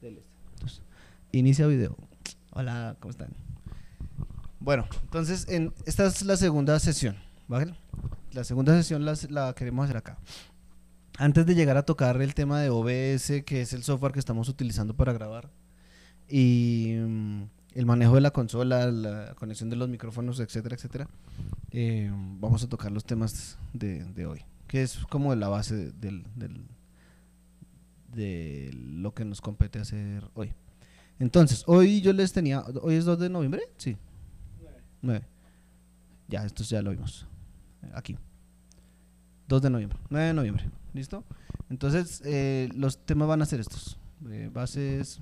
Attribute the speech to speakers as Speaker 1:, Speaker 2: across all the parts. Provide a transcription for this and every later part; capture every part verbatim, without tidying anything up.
Speaker 1: Dele. Entonces, inicia video. Hola, ¿cómo están? Bueno, entonces en, esta es la segunda sesión, ¿vale? La segunda sesión la, la queremos hacer acá. Antes de llegar a tocar el tema de O B S, que es el software que estamos utilizando para grabar, y um, el manejo de la consola, la conexión de los micrófonos, etcétera, etcétera, eh, vamos a tocar los temas de, de hoy, que es como la base de, del, del, de lo que nos compete hacer hoy. Entonces, hoy yo les tenía, ¿hoy es dos de noviembre? Sí. nueve. Ya, esto ya lo vimos. Aquí. dos de noviembre. nueve de noviembre. ¿Listo? Entonces, eh, los temas van a ser estos. Eh, bases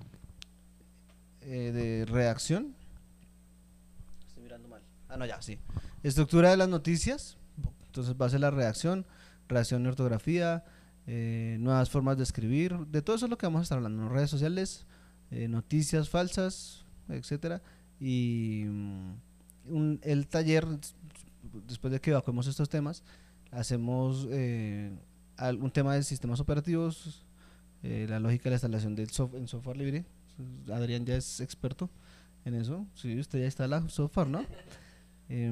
Speaker 1: eh, de redacción. Estoy mirando mal. Ah, no, ya, sí. Estructura de las noticias. Entonces, base de la redacción, redacción y ortografía, eh, nuevas formas de escribir. De todo eso es lo que vamos a estar hablando. ¿No? Redes sociales, eh, noticias falsas, etcétera. Y un, el taller, después de que evacuemos estos temas, hacemos eh, algún tema de sistemas operativos, eh, la lógica de la instalación del software en software libre. Adrián ya es experto en eso. Sí, usted ya instala software, ¿no? eh,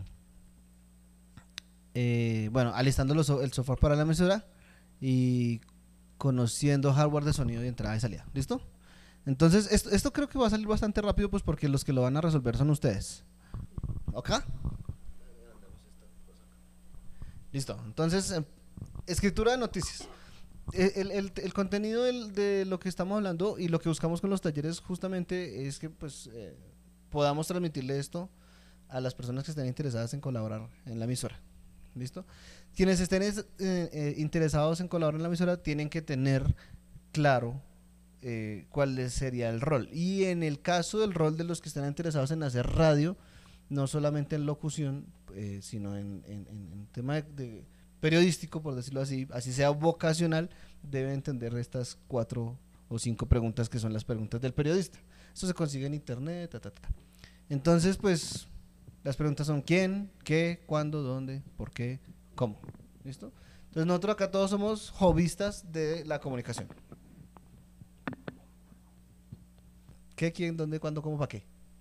Speaker 1: eh, bueno, alistando los, el software para la emisora y conociendo hardware de sonido de entrada y salida. ¿Listo? Entonces, esto, esto creo que va a salir bastante rápido, pues porque los que lo van a resolver son ustedes. ¿Ok? Listo. Entonces, eh, escritura de noticias. El, el, el contenido del, de lo que estamos hablando y lo que buscamos con los talleres justamente es que pues eh, podamos transmitirle esto a las personas que estén interesadas en colaborar en la emisora. ¿Listo? Quienes estén eh, eh, interesados en colaborar en la emisora tienen que tener claro Eh, cuál sería el rol. Y en el caso del rol de los que están interesados en hacer radio, no solamente en locución, eh, sino en, en, en tema de, de periodístico, por decirlo así, así sea vocacional, debe entender estas cuatro o cinco preguntas que son las preguntas del periodista. Eso se consigue en internet, ta, ta, ta. Entonces, pues, las preguntas son quién, qué, cuándo, dónde, por qué, cómo. ¿Listo? Entonces nosotros acá todos somos hobbyistas de la comunicación. ¿Qué, quién, dónde, cuándo, cómo, para qué?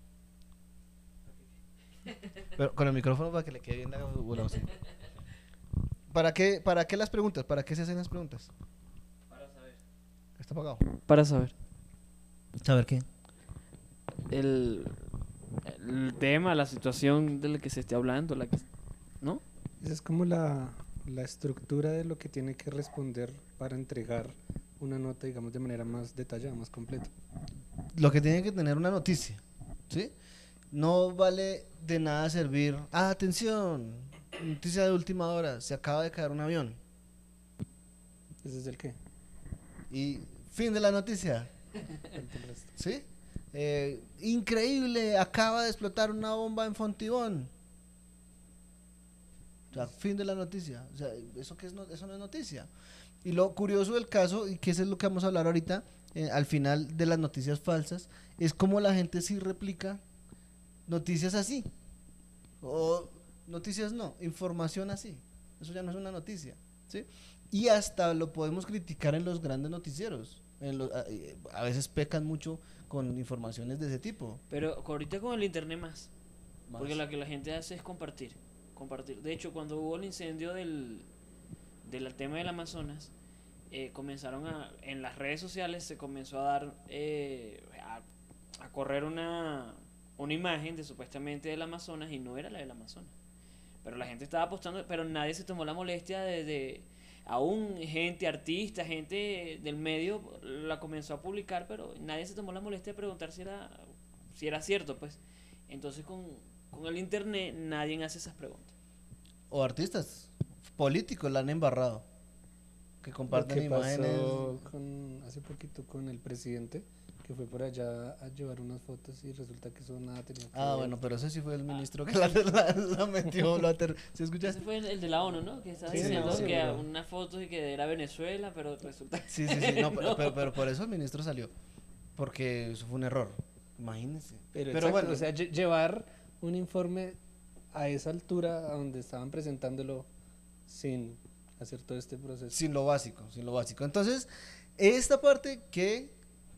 Speaker 1: Pero con el micrófono para que le quede bien la bola. ¿Para qué, ¿Para qué las preguntas? ¿Para qué se hacen las preguntas?
Speaker 2: Para saber.
Speaker 1: ¿Está apagado?
Speaker 2: Para saber.
Speaker 1: ¿Saber qué?
Speaker 2: El, el tema, la situación de la que se esté hablando, la que, ¿no?
Speaker 3: Esa es como la, la estructura de lo que tiene que responder para entregar una nota, digamos, de manera más detallada, más completa.
Speaker 1: Lo que tiene que tener una noticia, ¿sí? No vale de nada servir. Ah, atención, noticia de última hora, se acaba de caer un avión.
Speaker 3: ¿Ese es el qué?
Speaker 1: Y fin de la noticia. ¿Sí? Eh, increíble, acaba de explotar una bomba en Fontibón. O sea, fin de la noticia. O sea, ¿eso qué es? No, eso no es noticia. Y lo curioso del caso, y que eso es lo que vamos a hablar ahorita, eh, al final de las noticias falsas, es cómo la gente sí replica noticias así. O noticias no, información así. Eso ya no es una noticia, ¿sí? Y hasta lo podemos criticar en los grandes noticieros. En los, a, a veces pecan mucho con informaciones de ese tipo.
Speaker 2: Pero ahorita con el internet más,
Speaker 1: Más.
Speaker 2: porque lo que la gente hace es compartir, compartir. De hecho, cuando hubo el incendio del, del tema del Amazonas, eh, comenzaron a, en las redes sociales se comenzó a dar, eh, a, a correr una, una imagen de supuestamente del Amazonas y no era la del Amazonas. Pero la gente estaba apostando, pero nadie se tomó la molestia de, de aún gente, artista, gente del medio la comenzó a publicar, pero nadie se tomó la molestia de preguntar si era, si era cierto, pues. Entonces con, con el internet nadie hace esas preguntas.
Speaker 1: O artistas políticos la han embarrado, que comparten
Speaker 3: Lo que
Speaker 1: imágenes.
Speaker 3: pasó con, hace poquito con el presidente, que fue por allá a llevar unas fotos y resulta que eso nada tenía que
Speaker 1: Ah,
Speaker 3: ver.
Speaker 1: bueno, pero ese sí fue el ministro que la, la, la metió, lo ater... ¿Sí escuchaste?
Speaker 2: Ese fue el de la ONU, ¿no? Que estaba
Speaker 3: Sí,
Speaker 2: diciendo
Speaker 3: no, sí,
Speaker 2: que
Speaker 3: pero-
Speaker 2: unas fotos y que era Venezuela, pero resulta que
Speaker 1: Sí, sí, sí, no, pero,
Speaker 2: no.
Speaker 1: pero, pero por eso el ministro salió, porque eso fue un error, imagínense.
Speaker 3: Pero,
Speaker 1: Pero
Speaker 3: exacto,
Speaker 1: bueno,
Speaker 3: o sea, lle- llevar un informe a esa altura a donde estaban presentándolo sin hacer todo este proceso.
Speaker 1: sin lo básico, sin lo básico. Entonces, esta parte que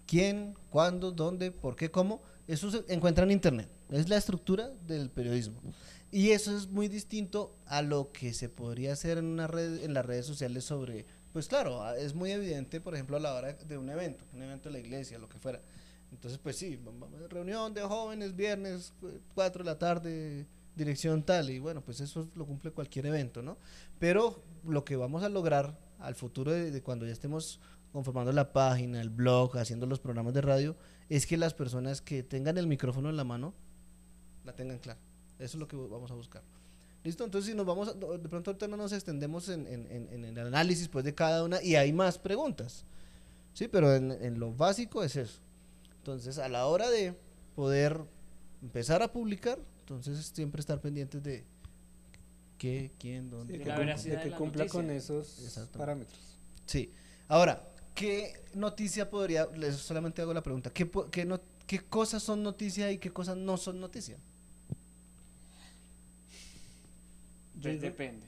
Speaker 1: quién, cuándo, dónde, por qué, cómo, eso se encuentra en internet, es la estructura del periodismo. Y eso es muy distinto a lo que se podría hacer en una red, en las redes sociales sobre, pues claro, es muy evidente, por ejemplo, a la hora de un evento, un evento de la iglesia, lo que fuera. Entonces, pues sí, reunión de jóvenes, viernes, cuatro de la tarde, dirección tal, y bueno, pues eso lo cumple cualquier evento, ¿no? Pero lo que vamos a lograr al futuro de, de cuando ya estemos conformando la página, el blog, haciendo los programas de radio, es que las personas que tengan el micrófono en la mano, la tengan clara. Eso es lo que vamos a buscar. ¿Listo? Entonces, si nos vamos, a, de pronto ahorita no nos extendemos en, en, en, en el análisis pues, de cada una, y hay más preguntas, ¿sí? Pero en, en lo básico es eso. Entonces, a la hora de poder empezar a publicar, entonces siempre estar pendientes de qué, quién, dónde.
Speaker 3: Sí,
Speaker 2: de
Speaker 3: que,
Speaker 2: la
Speaker 3: cum-
Speaker 2: veracidad
Speaker 3: de
Speaker 2: de
Speaker 3: que
Speaker 2: la
Speaker 3: cumpla
Speaker 2: noticia.
Speaker 3: con esos
Speaker 1: Exactamente.
Speaker 3: parámetros.
Speaker 1: Sí. Ahora, ¿qué noticia podría, les solamente hago la pregunta, ¿qué, po- qué, no, qué cosas son noticia y qué cosas no son noticia?
Speaker 2: Pues
Speaker 3: Digo-
Speaker 2: depende.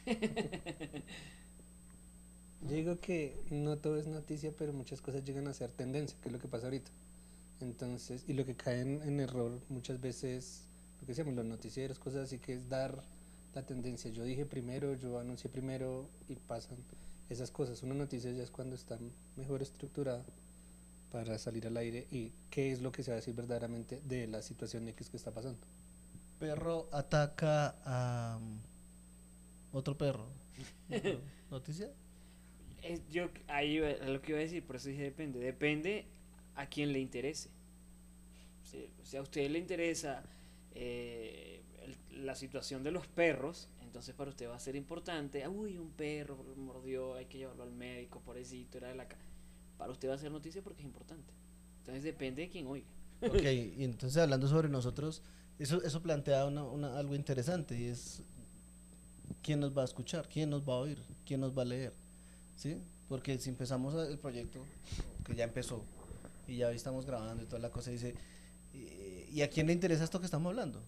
Speaker 3: Yo digo que no todo es noticia, pero muchas cosas llegan a ser tendencia, que es lo que pasa ahorita. Entonces, y lo que cae en, en error muchas veces, lo que decíamos, los noticieros, cosas así, que es dar la tendencia. Yo dije primero, yo anuncié primero y pasan esas cosas. Una noticia ya es cuando está mejor estructurada para salir al aire y qué es lo que se va a decir verdaderamente de la situación X que está pasando.
Speaker 1: Perro ataca a um, otro perro. ¿Noticia?
Speaker 2: Es, yo ahí iba- es lo que iba a decir, por eso dije depende. Depende a quien le interese. Si, si a usted le interesa eh, el- la situación de los perros, entonces para usted va a ser importante. "Ah, uy, un perro mordió, hay que llevarlo al médico, pobrecito, era de la ca-". Para usted va a ser noticia porque es importante. Entonces depende de quien oiga.
Speaker 1: Ok, y entonces hablando sobre nosotros, eso, eso plantea una, una- algo interesante y es quién nos va a escuchar, quién nos va a oír, quién nos va a leer, ¿sí? Porque si empezamos a- el proyecto, que ya empezó, y ya hoy estamos grabando y toda la cosa, dice, ¿y, y a quién le interesa esto que estamos hablando?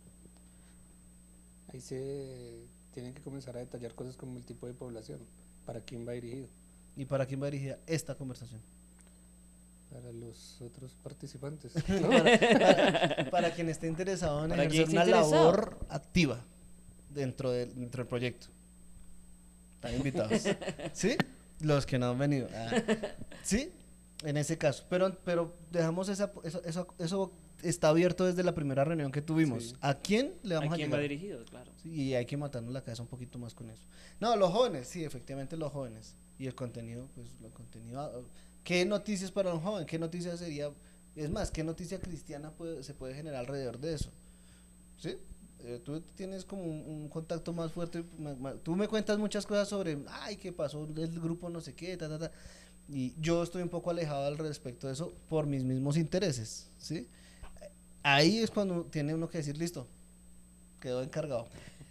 Speaker 3: Ahí se tienen que comenzar a detallar cosas como el tipo de población, para quién va dirigido,
Speaker 1: ¿Y para quién va dirigida esta conversación?
Speaker 3: para los otros participantes.
Speaker 1: para, para- para quien esté interesado en
Speaker 2: Para quien
Speaker 1: ejercer
Speaker 2: esté
Speaker 1: una
Speaker 2: interesado.
Speaker 1: labor activa dentro del, dentro del proyecto. Están invitados. ¿Sí? Los que no han venido. Ah, ¿sí? En ese caso. Pero, pero dejamos esa, eso, eso, eso está abierto desde la primera reunión que tuvimos.
Speaker 3: Sí.
Speaker 1: ¿A quién le
Speaker 2: ¿A
Speaker 1: vamos a,
Speaker 2: quién
Speaker 1: llegar?
Speaker 2: va dirigido? Claro.
Speaker 1: Sí, y hay que matarnos la cabeza un poquito más con eso. No, los jóvenes, sí, efectivamente los jóvenes. Y el contenido, pues, el contenido. ah, ¿Qué noticias para un joven? ¿Qué noticia sería? Es más, ¿qué noticia cristiana puede, se puede generar alrededor de eso? ¿Sí? Eh, tú tienes como un, un contacto más fuerte. ma- ma- tú me cuentas muchas cosas sobre, ay, ¿qué pasó del grupo no sé qué, ta, ta, ta. Y yo estoy un poco alejado al respecto de eso por mis mismos intereses, ¿sí? Ahí es cuando tiene uno que decir, listo, quedó encargado.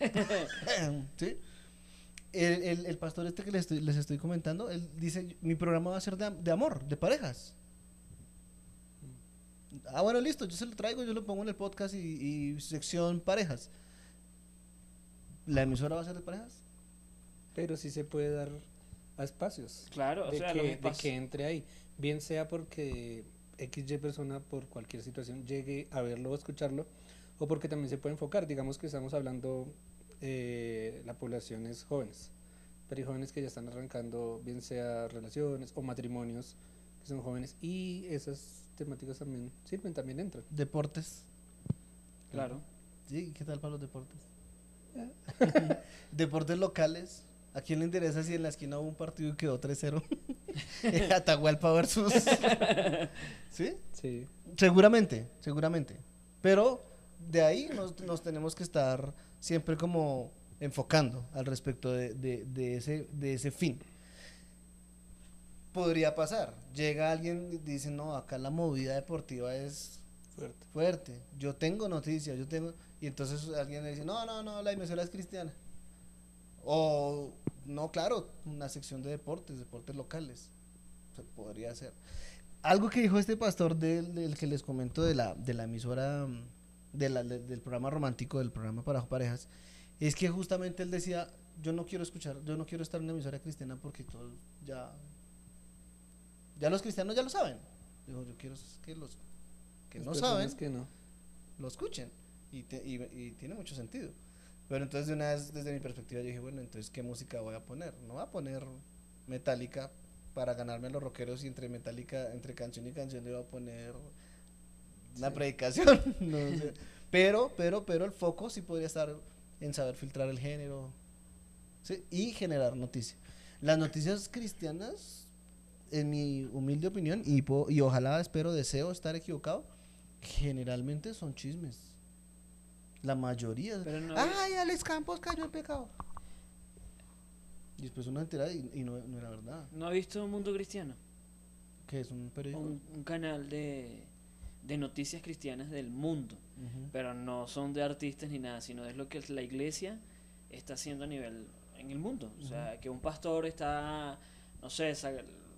Speaker 1: ¿Sí? El, el, el pastor este que les estoy, les estoy comentando, él dice, mi programa va a ser de, am- de amor, de parejas. Ah, bueno, listo, yo se lo traigo, yo lo pongo en el podcast y, y sección parejas. ¿La emisora va a ser de parejas?
Speaker 3: Pero sí se puede dar a espacios
Speaker 2: Claro, o
Speaker 3: de,
Speaker 2: sea,
Speaker 3: que,
Speaker 2: los
Speaker 3: de
Speaker 2: espacios.
Speaker 3: que entre ahí, bien sea porque X Y persona por cualquier situación llegue a verlo o escucharlo, o porque también se puede enfocar, digamos que estamos hablando, eh, la población es jóvenes, pero hay jóvenes que ya están arrancando, bien sea relaciones o matrimonios, que son jóvenes, y esas temáticas también sirven, también entran.
Speaker 1: Deportes.
Speaker 2: Claro.
Speaker 1: Sí, ¿qué tal para los deportes? Deportes locales. ¿A quién le interesa si en la esquina hubo un partido y quedó tres cero? Atahualpa versus... ¿Sí?
Speaker 3: Sí.
Speaker 1: Seguramente, seguramente. Pero de ahí nos, nos tenemos que estar siempre como enfocando al respecto de, de, de ese, de ese fin. Podría pasar. Llega alguien y dice, no, acá la movida deportiva es
Speaker 3: Fuerte.
Speaker 1: fuerte. Yo tengo noticias, yo tengo... Y entonces alguien le dice, no, no, no, la emisora es cristiana. O, no, claro, una sección de deportes, deportes locales. Se podría hacer. Algo que dijo este pastor del, del que les comento de la, de la emisora, mm, de la- de- del programa romántico, del programa para parejas, es que justamente él decía, yo no quiero escuchar, yo no quiero estar en una emisora cristiana porque todos ya, ya los cristianos ya lo saben. Dijo, yo quiero que los que
Speaker 3: Las
Speaker 1: no
Speaker 3: personas
Speaker 1: saben
Speaker 3: que no.
Speaker 1: lo escuchen. Y, te- y, y tiene mucho sentido. Pero entonces de una vez, desde mi perspectiva, yo dije, bueno, entonces, ¿qué música voy a poner? No voy a poner Metallica para ganarme a los rockeros y entre Metallica, entre canción y canción le voy a poner una
Speaker 3: Sí.
Speaker 1: predicación. No sé. Pero, pero, pero el foco sí podría estar en saber filtrar el género, ¿sí? Y generar noticia. Las noticias cristianas, en mi humilde opinión, y, po- y ojalá, espero, deseo estar equivocado, generalmente son chismes. La mayoría.
Speaker 2: Pero no,
Speaker 1: ¡Ay, Alex Campos cayó en pecado! Y después una entera y, y no, no era verdad.
Speaker 2: ¿no ha visto Mundo Cristiano?
Speaker 1: Que es un periódico.
Speaker 2: Un, un canal de, de noticias cristianas del mundo.
Speaker 1: Ujú.
Speaker 2: Pero no son de artistas ni nada, sino es lo que la iglesia está haciendo a nivel en el mundo. O sea, que un pastor está, no sé, sa-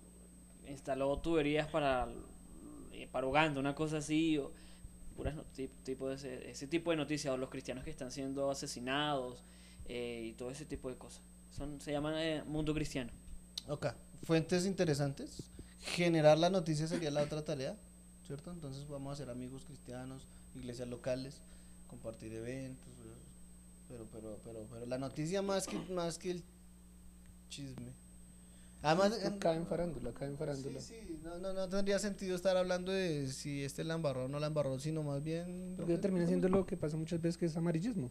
Speaker 2: instaló tuberías para, eh, para Uganda, una cosa así, o puras no- ti- tipo de ese, ese tipo de noticias, o los cristianos que están siendo asesinados, eh, y todo ese tipo de cosas. Son, se llaman eh, Mundo Cristiano.
Speaker 1: Ok, fuentes interesantes. Generar la noticia sería la otra tarea, ¿cierto? Entonces vamos a ser amigos cristianos, iglesias locales, compartir eventos, eh, pero, pero, pero, pero la noticia más que, más que el chisme. Además,
Speaker 3: No cae en farándula, cae en farándula.
Speaker 1: sí, sí, no, no, no tendría sentido estar hablando de si este la embarró o no la embarró, sino más bien...
Speaker 3: Porque termina siendo lo que pasa muchas veces, que es amarillismo.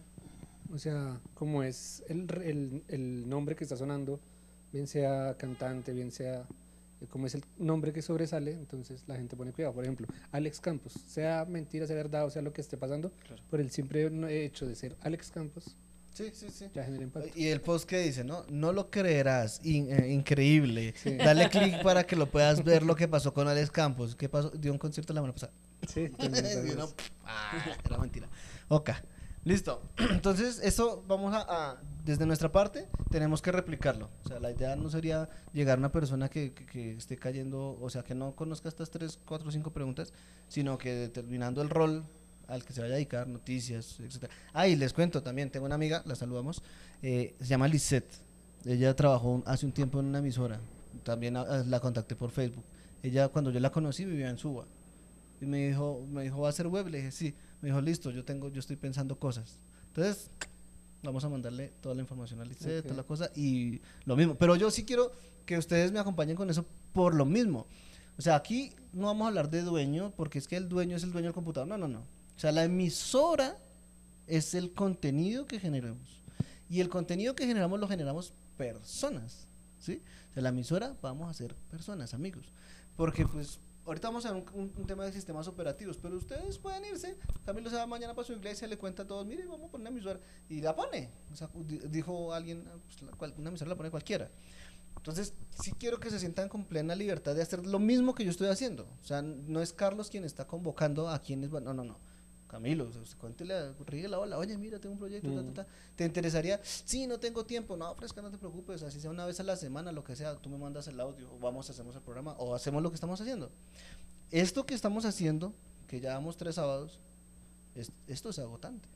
Speaker 3: O sea, como es el, r- el, el nombre que está sonando, bien sea cantante, bien sea, eh, como es el nombre que sobresale, entonces la gente pone cuidado. Por ejemplo, Alex Campos, sea mentira, sea verdad, o sea lo que esté pasando,
Speaker 2: Claro.
Speaker 3: por el simple no- hecho de ser Alex Campos,
Speaker 1: Sí, sí, sí.
Speaker 3: ya genera impacto.
Speaker 1: Y el post que dice, ¿no? No lo creerás, in- eh, increíble.
Speaker 3: Sí.
Speaker 1: Dale clic para que lo puedas ver lo que pasó con Alex Campos. ¿Qué pasó? Dio un concierto la semana pasada.
Speaker 3: Sí, también pasa
Speaker 1: Y uno,
Speaker 3: eso.
Speaker 1: ah, era mentira. Ok, listo. Entonces, eso vamos a, a- desde nuestra parte, tenemos que replicarlo. O sea, la idea no sería llegar a una persona que, que, que esté cayendo, o sea, que no conozca estas tres, cuatro, cinco preguntas, sino que determinando el rol al que se vaya a dedicar, noticias, etcétera. Ah, y les cuento también, tengo una amiga, la saludamos, eh, se llama Lisette. Ella trabajó un- hace un tiempo en una emisora, también a- a- la contacté por Facebook. Ella, cuando yo la conocí, vivía en Suba. Y me dijo, me dijo, ¿va a ser web? Le dije, sí. Me dijo, listo, yo tengo, yo estoy pensando cosas. Entonces, vamos a mandarle toda la información a Lisette,
Speaker 3: Ok.
Speaker 1: toda la cosa, y lo mismo. Pero yo sí quiero que ustedes me acompañen con eso por lo mismo. O sea, aquí no vamos a hablar de dueño, porque es que el dueño es el dueño del computador. No, no, no. O sea, la emisora es el contenido que generamos. Y el contenido que generamos lo generamos personas, ¿sí? O sea, la emisora vamos a ser personas, amigos. Porque pues ahorita vamos a ver un, un- un tema de sistemas operativos, pero ustedes pueden irse, Camilo se va mañana para su iglesia, le cuenta a todos, mire, vamos a poner una emisora, y la pone. O sea, di- dijo alguien, "Ah, pues, la cual- una emisora la pone cualquiera". Entonces, sí quiero que se sientan con plena libertad de hacer lo mismo que yo estoy haciendo. O sea, no es Carlos quien está convocando a quienes van, no, no, no. Camilo, o sea, usted cuéntele, a- ríe la ola, oye, mira, tengo un proyecto, ta,
Speaker 3: Mm.
Speaker 1: ta, ta. ¿Te interesaría? Sí, no tengo tiempo. No, fresca, no te preocupes, así sea una vez a la semana, lo que sea, tú me mandas el audio, o vamos, hacemos el programa, o hacemos lo que estamos haciendo. Esto que estamos haciendo, que ya damos tres sábados, es- esto es agotante.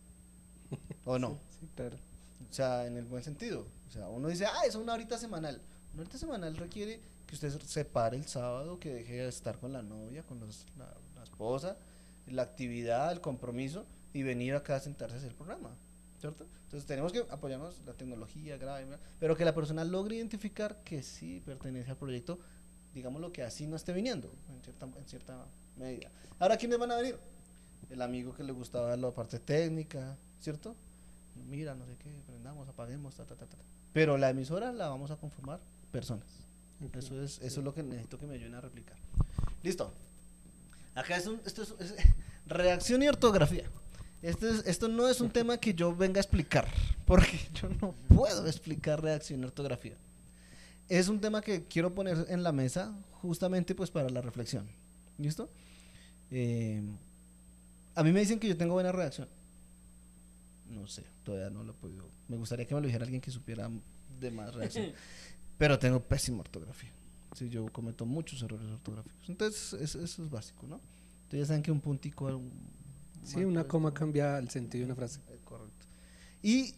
Speaker 1: ¿O no?
Speaker 3: Sí, sí, claro.
Speaker 1: O sea, en el buen sentido. O sea, uno dice, ah, es una horita semanal. Una horita semanal requiere que usted se pare el sábado, que deje de estar con la novia, con los- la, la esposa, la actividad, el compromiso, y venir acá a sentarse a hacer el programa. ¿Cierto? Entonces tenemos que apoyarnos la tecnología, grave, bla, pero que la persona logre identificar que sí pertenece al proyecto, digamos lo que así no esté viniendo, en cierta, en cierta medida. Ahora, ¿quiénes van a venir? El amigo que le gustaba la parte técnica, ¿cierto? Mira, no sé qué, prendamos, apaguemos, ta, ta, ta, ta. Pero la emisora la vamos a conformar personas.
Speaker 3: Ok,
Speaker 1: Eso es,
Speaker 3: sí.
Speaker 1: eso es lo que necesito que me ayuden a replicar. Listo. Acá es un, esto es, es reacción y ortografía. Esto, es, esto no es un tema que yo venga a explicar, porque yo no puedo explicar reacción y ortografía. Es un tema que quiero poner en la mesa justamente pues para la reflexión. ¿Listo? Eh, a mí me dicen que yo tengo buena redacción. No sé, todavía no lo he podido. Me gustaría que me lo dijera alguien que supiera de más redacción. Pero tengo pésima ortografía. Sí, yo cometo muchos errores ortográficos. Entonces, eso, eso es básico, ¿no? Entonces ya saben que un puntico... Un,
Speaker 3: Sí,
Speaker 1: mal
Speaker 3: una
Speaker 1: puesto,
Speaker 3: coma cambia el sentido de una frase.
Speaker 1: eh, correcto. Y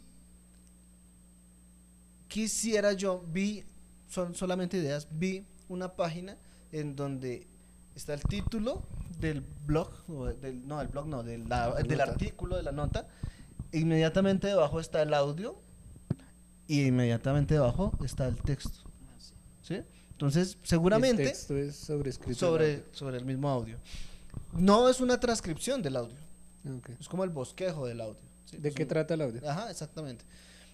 Speaker 1: quisiera yo, vi, son solamente ideas, vi una página en donde está el título del blog, o del, no, del blog no, del, la-
Speaker 3: La
Speaker 1: del
Speaker 3: nota.
Speaker 1: artículo, de la nota. Inmediatamente debajo está el audio y inmediatamente debajo está el texto,
Speaker 2: Ah, sí.
Speaker 1: ¿sí? Entonces,
Speaker 3: El
Speaker 1: seguramente
Speaker 3: texto es sobrescrito.
Speaker 1: sobre, sobre el mismo audio. No es una transcripción del audio,
Speaker 3: Ok.
Speaker 1: es como el bosquejo del audio. ¿sí?
Speaker 3: ¿De
Speaker 1: Es
Speaker 3: qué
Speaker 1: un-
Speaker 3: trata el audio?
Speaker 1: Ajá, exactamente.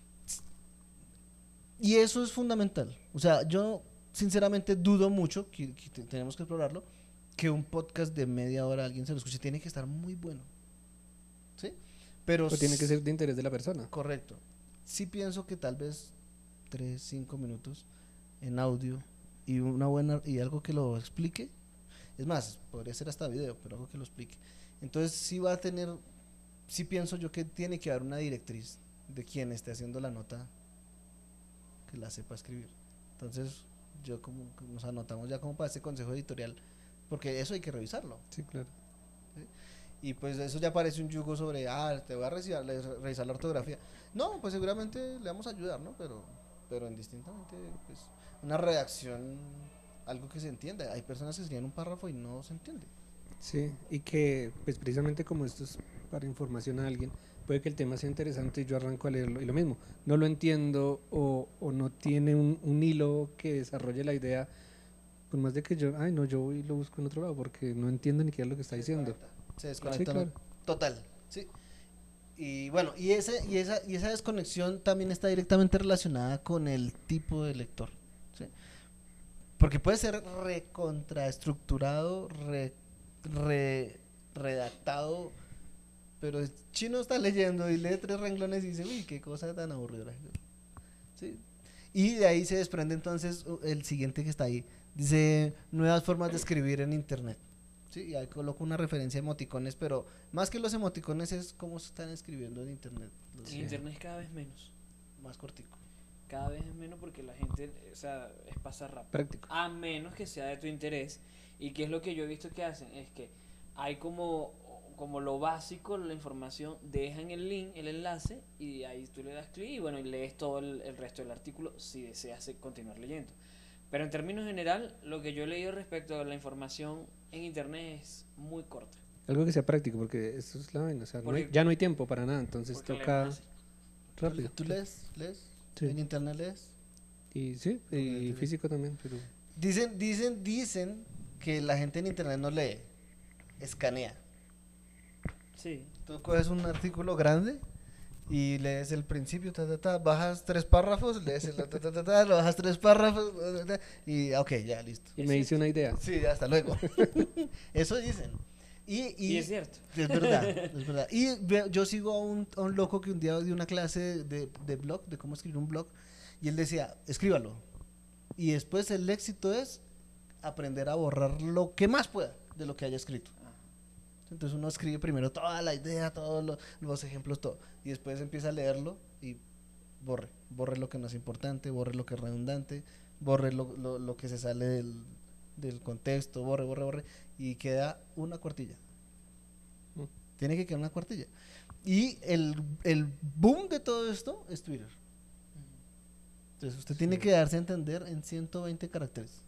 Speaker 1: Y eso es fundamental. O sea, yo sinceramente dudo mucho, que, que te- tenemos que explorarlo, que un podcast de media hora alguien se lo escuche. Tiene que estar muy bueno. ¿Sí? Pero
Speaker 3: O tiene que
Speaker 1: s-
Speaker 3: ser de interés de la persona.
Speaker 1: correcto. Sí pienso que tal vez tres, cinco minutos en audio y una buena y algo que lo explique. Es más, podría ser hasta video, pero algo que lo explique. Entonces sí va a tener, sí pienso yo que tiene que haber una directriz de quien esté haciendo la nota que la sepa escribir. Entonces yo como que nos anotamos ya como para ese consejo editorial, porque eso hay que revisarlo.
Speaker 3: Sí, claro.
Speaker 1: Y pues eso ya parece un yugo sobre, ah, te voy a revisar, le- revisar la ortografía. No, pues seguramente le vamos a ayudar, ¿no? Pero, pero indistintamente, pues, una redacción, algo que se entienda. Hay personas que escriben un párrafo y no se entiende.
Speaker 3: Sí, y que pues precisamente como esto es para información a alguien, puede que el tema sea interesante y yo arranco a leerlo y lo mismo, no lo entiendo o, o no tiene un, un hilo que desarrolle la idea, por más de que yo, ay no, yo voy y lo busco en otro lado porque no entiendo ni qué es lo que está diciendo.
Speaker 1: Se desconecta.
Speaker 3: Sí, claro.
Speaker 1: Total, sí. Y bueno, y, ese, y, esa, y esa desconexión también está directamente relacionada con el tipo de lector. ¿Sí? Porque puede ser recontraestructurado, re, re, redactado, pero el chino está leyendo y lee tres renglones y dice, uy, qué cosa tan aburrida. ¿Sí? Y de ahí se desprende entonces uh, el siguiente que está ahí. Dice, nuevas formas de escribir en internet. Sí, y ahí coloco una referencia a emoticones, pero más que los emoticones es cómo se están escribiendo en internet. Los
Speaker 2: En internet cada vez menos.
Speaker 1: más cortico.
Speaker 2: Cada vez es menos porque la gente, o sea, es pasar rápido.
Speaker 3: Práctico.
Speaker 2: A menos que sea de tu interés. Y que es lo que yo he visto que hacen, es que hay como, como lo básico, la información, dejan el link, el enlace, y ahí tú le das clic y bueno, y lees todo el, el resto del artículo si deseas eh, continuar leyendo. Pero en términos general, lo que yo he leído respecto a la información en internet es muy corta.
Speaker 3: Algo que sea práctico porque eso es la vaina, o sea, no hay-
Speaker 2: Porque-
Speaker 3: ya no hay tiempo para nada, entonces
Speaker 2: Porque
Speaker 3: toca
Speaker 2: leemos así.
Speaker 3: rápido.
Speaker 1: ¿Tú lees? ¿Lees?
Speaker 3: Sí.
Speaker 1: ¿En internet lees?
Speaker 3: Y sí, y físico también, pero
Speaker 1: Dicen, dicen, dicen que la gente en internet no lee, escanea.
Speaker 2: Sí.
Speaker 1: Tú coges un artículo grande y lees el principio, ta, ta, ta, bajas tres párrafos, lees el ta, ta, ta, ta, lo bajas tres párrafos ta, ta, ta, y ok, ya listo.
Speaker 3: y
Speaker 2: Es
Speaker 3: me hice
Speaker 2: cierto.
Speaker 3: una idea.
Speaker 1: Sí, ya hasta luego. Eso dicen. Y, y,
Speaker 2: Y es cierto.
Speaker 1: es verdad, es verdad. Y veo- yo sigo a un, a un loco que un día dio una clase de, de blog, de cómo escribir un blog, y él decía, escríbalo. Y después el éxito es aprender a borrar lo que más pueda de lo que haya escrito.
Speaker 2: Ah.
Speaker 1: Entonces uno escribe primero toda la idea, todos lo- los ejemplos, todo. Y después empieza a leerlo y borre. Borre lo que no es importante, borre lo que es redundante, borre lo, lo, lo que se sale del, del contexto, borre, borre, borre. Y queda una cuartilla.
Speaker 3: Mm.
Speaker 1: Tiene que quedar una cuartilla. Y el, el boom de todo esto es Twitter. Entonces usted tiene
Speaker 3: Sí.
Speaker 1: que darse a entender en ciento veinte caracteres.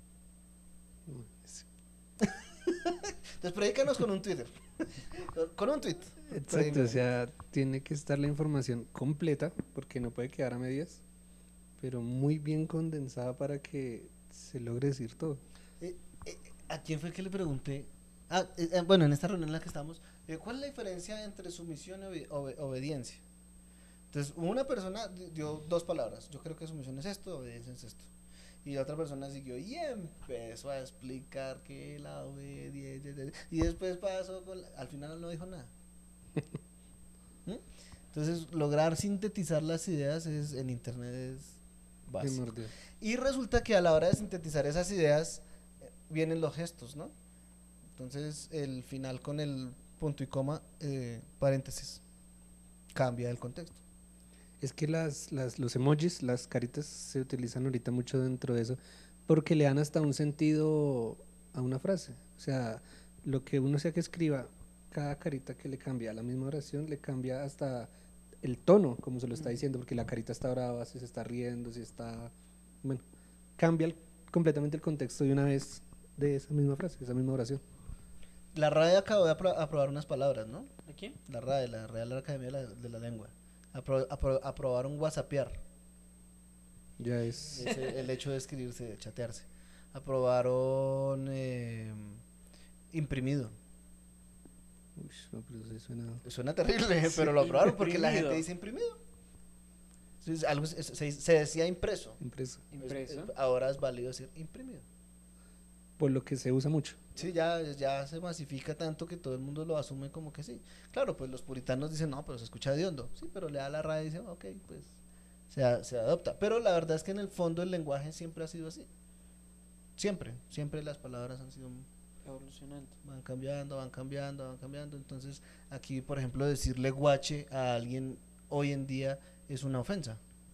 Speaker 3: No, es-
Speaker 1: Entonces predícanos con un Twitter. con, con un tweet.
Speaker 3: Exacto, o sea, tiene que estar la información completa porque no puede quedar a medias, pero muy bien condensada para que se logre decir todo.
Speaker 1: Eh, eh, ¿A quién fue que le pregunté? Ah, eh, eh, bueno, en esta reunión en la que estamos, eh, ¿cuál es la diferencia entre sumisión y obe- obe- obediencia? Entonces, una persona di- dio dos palabras. Yo creo que sumisión es esto, obediencia es esto. Y la otra persona siguió y empezó a explicar que la obediencia. Y después pasó con. la- al final no dijo nada. ¿Mm? Entonces, lograr sintetizar las ideas es, en internet es básico.
Speaker 3: Primordial.
Speaker 1: Y resulta que a la hora de sintetizar esas ideas eh, vienen los gestos, ¿no? Entonces el final con el punto y coma, eh, paréntesis, cambia el contexto.
Speaker 3: Es que las, las, los emojis, las caritas se utilizan ahorita mucho dentro de eso porque le dan hasta un sentido a una frase. O sea, lo que uno sea que escriba, cada carita que le cambia a la misma oración le cambia hasta el tono, como se lo está diciendo, porque la carita está brava, si se está riendo, si está... Bueno, cambia el- completamente el contexto de una vez de esa misma frase, esa misma oración.
Speaker 1: La RAE acabó de apro- aprobar unas palabras, ¿no?
Speaker 2: ¿A quién?
Speaker 1: La RAE, la Real Academia de la, de la Lengua. Apro- apro- aprobaron whatsappear.
Speaker 3: Ya es...
Speaker 1: Es el, el hecho de escribirse, de chatearse. Aprobaron eh, imprimido.
Speaker 3: Uy, no, pero eso suena...
Speaker 1: Suena terrible, pero lo aprobaron porque la
Speaker 2: Imprimido.
Speaker 1: gente dice imprimido. Entonces, algo, se, se- se decía impreso.
Speaker 3: impreso.
Speaker 2: Impreso.
Speaker 1: Es- ahora es válido decir imprimido.
Speaker 3: Por lo que se usa mucho.
Speaker 1: Sí, ya, ya se masifica tanto que todo el mundo lo asume como que sí. Claro, pues los puritanos dicen, no, pero se escucha hediondo. Sí, pero le da la RAE y dice, ok, pues se, a- se adopta. Pero la verdad es que en el fondo el lenguaje siempre ha sido así. Siempre, siempre las palabras han sido,
Speaker 2: Evolucionando.
Speaker 1: van cambiando, van cambiando, van cambiando. Entonces, aquí, por ejemplo, decirle guache a alguien hoy en día es una ofensa.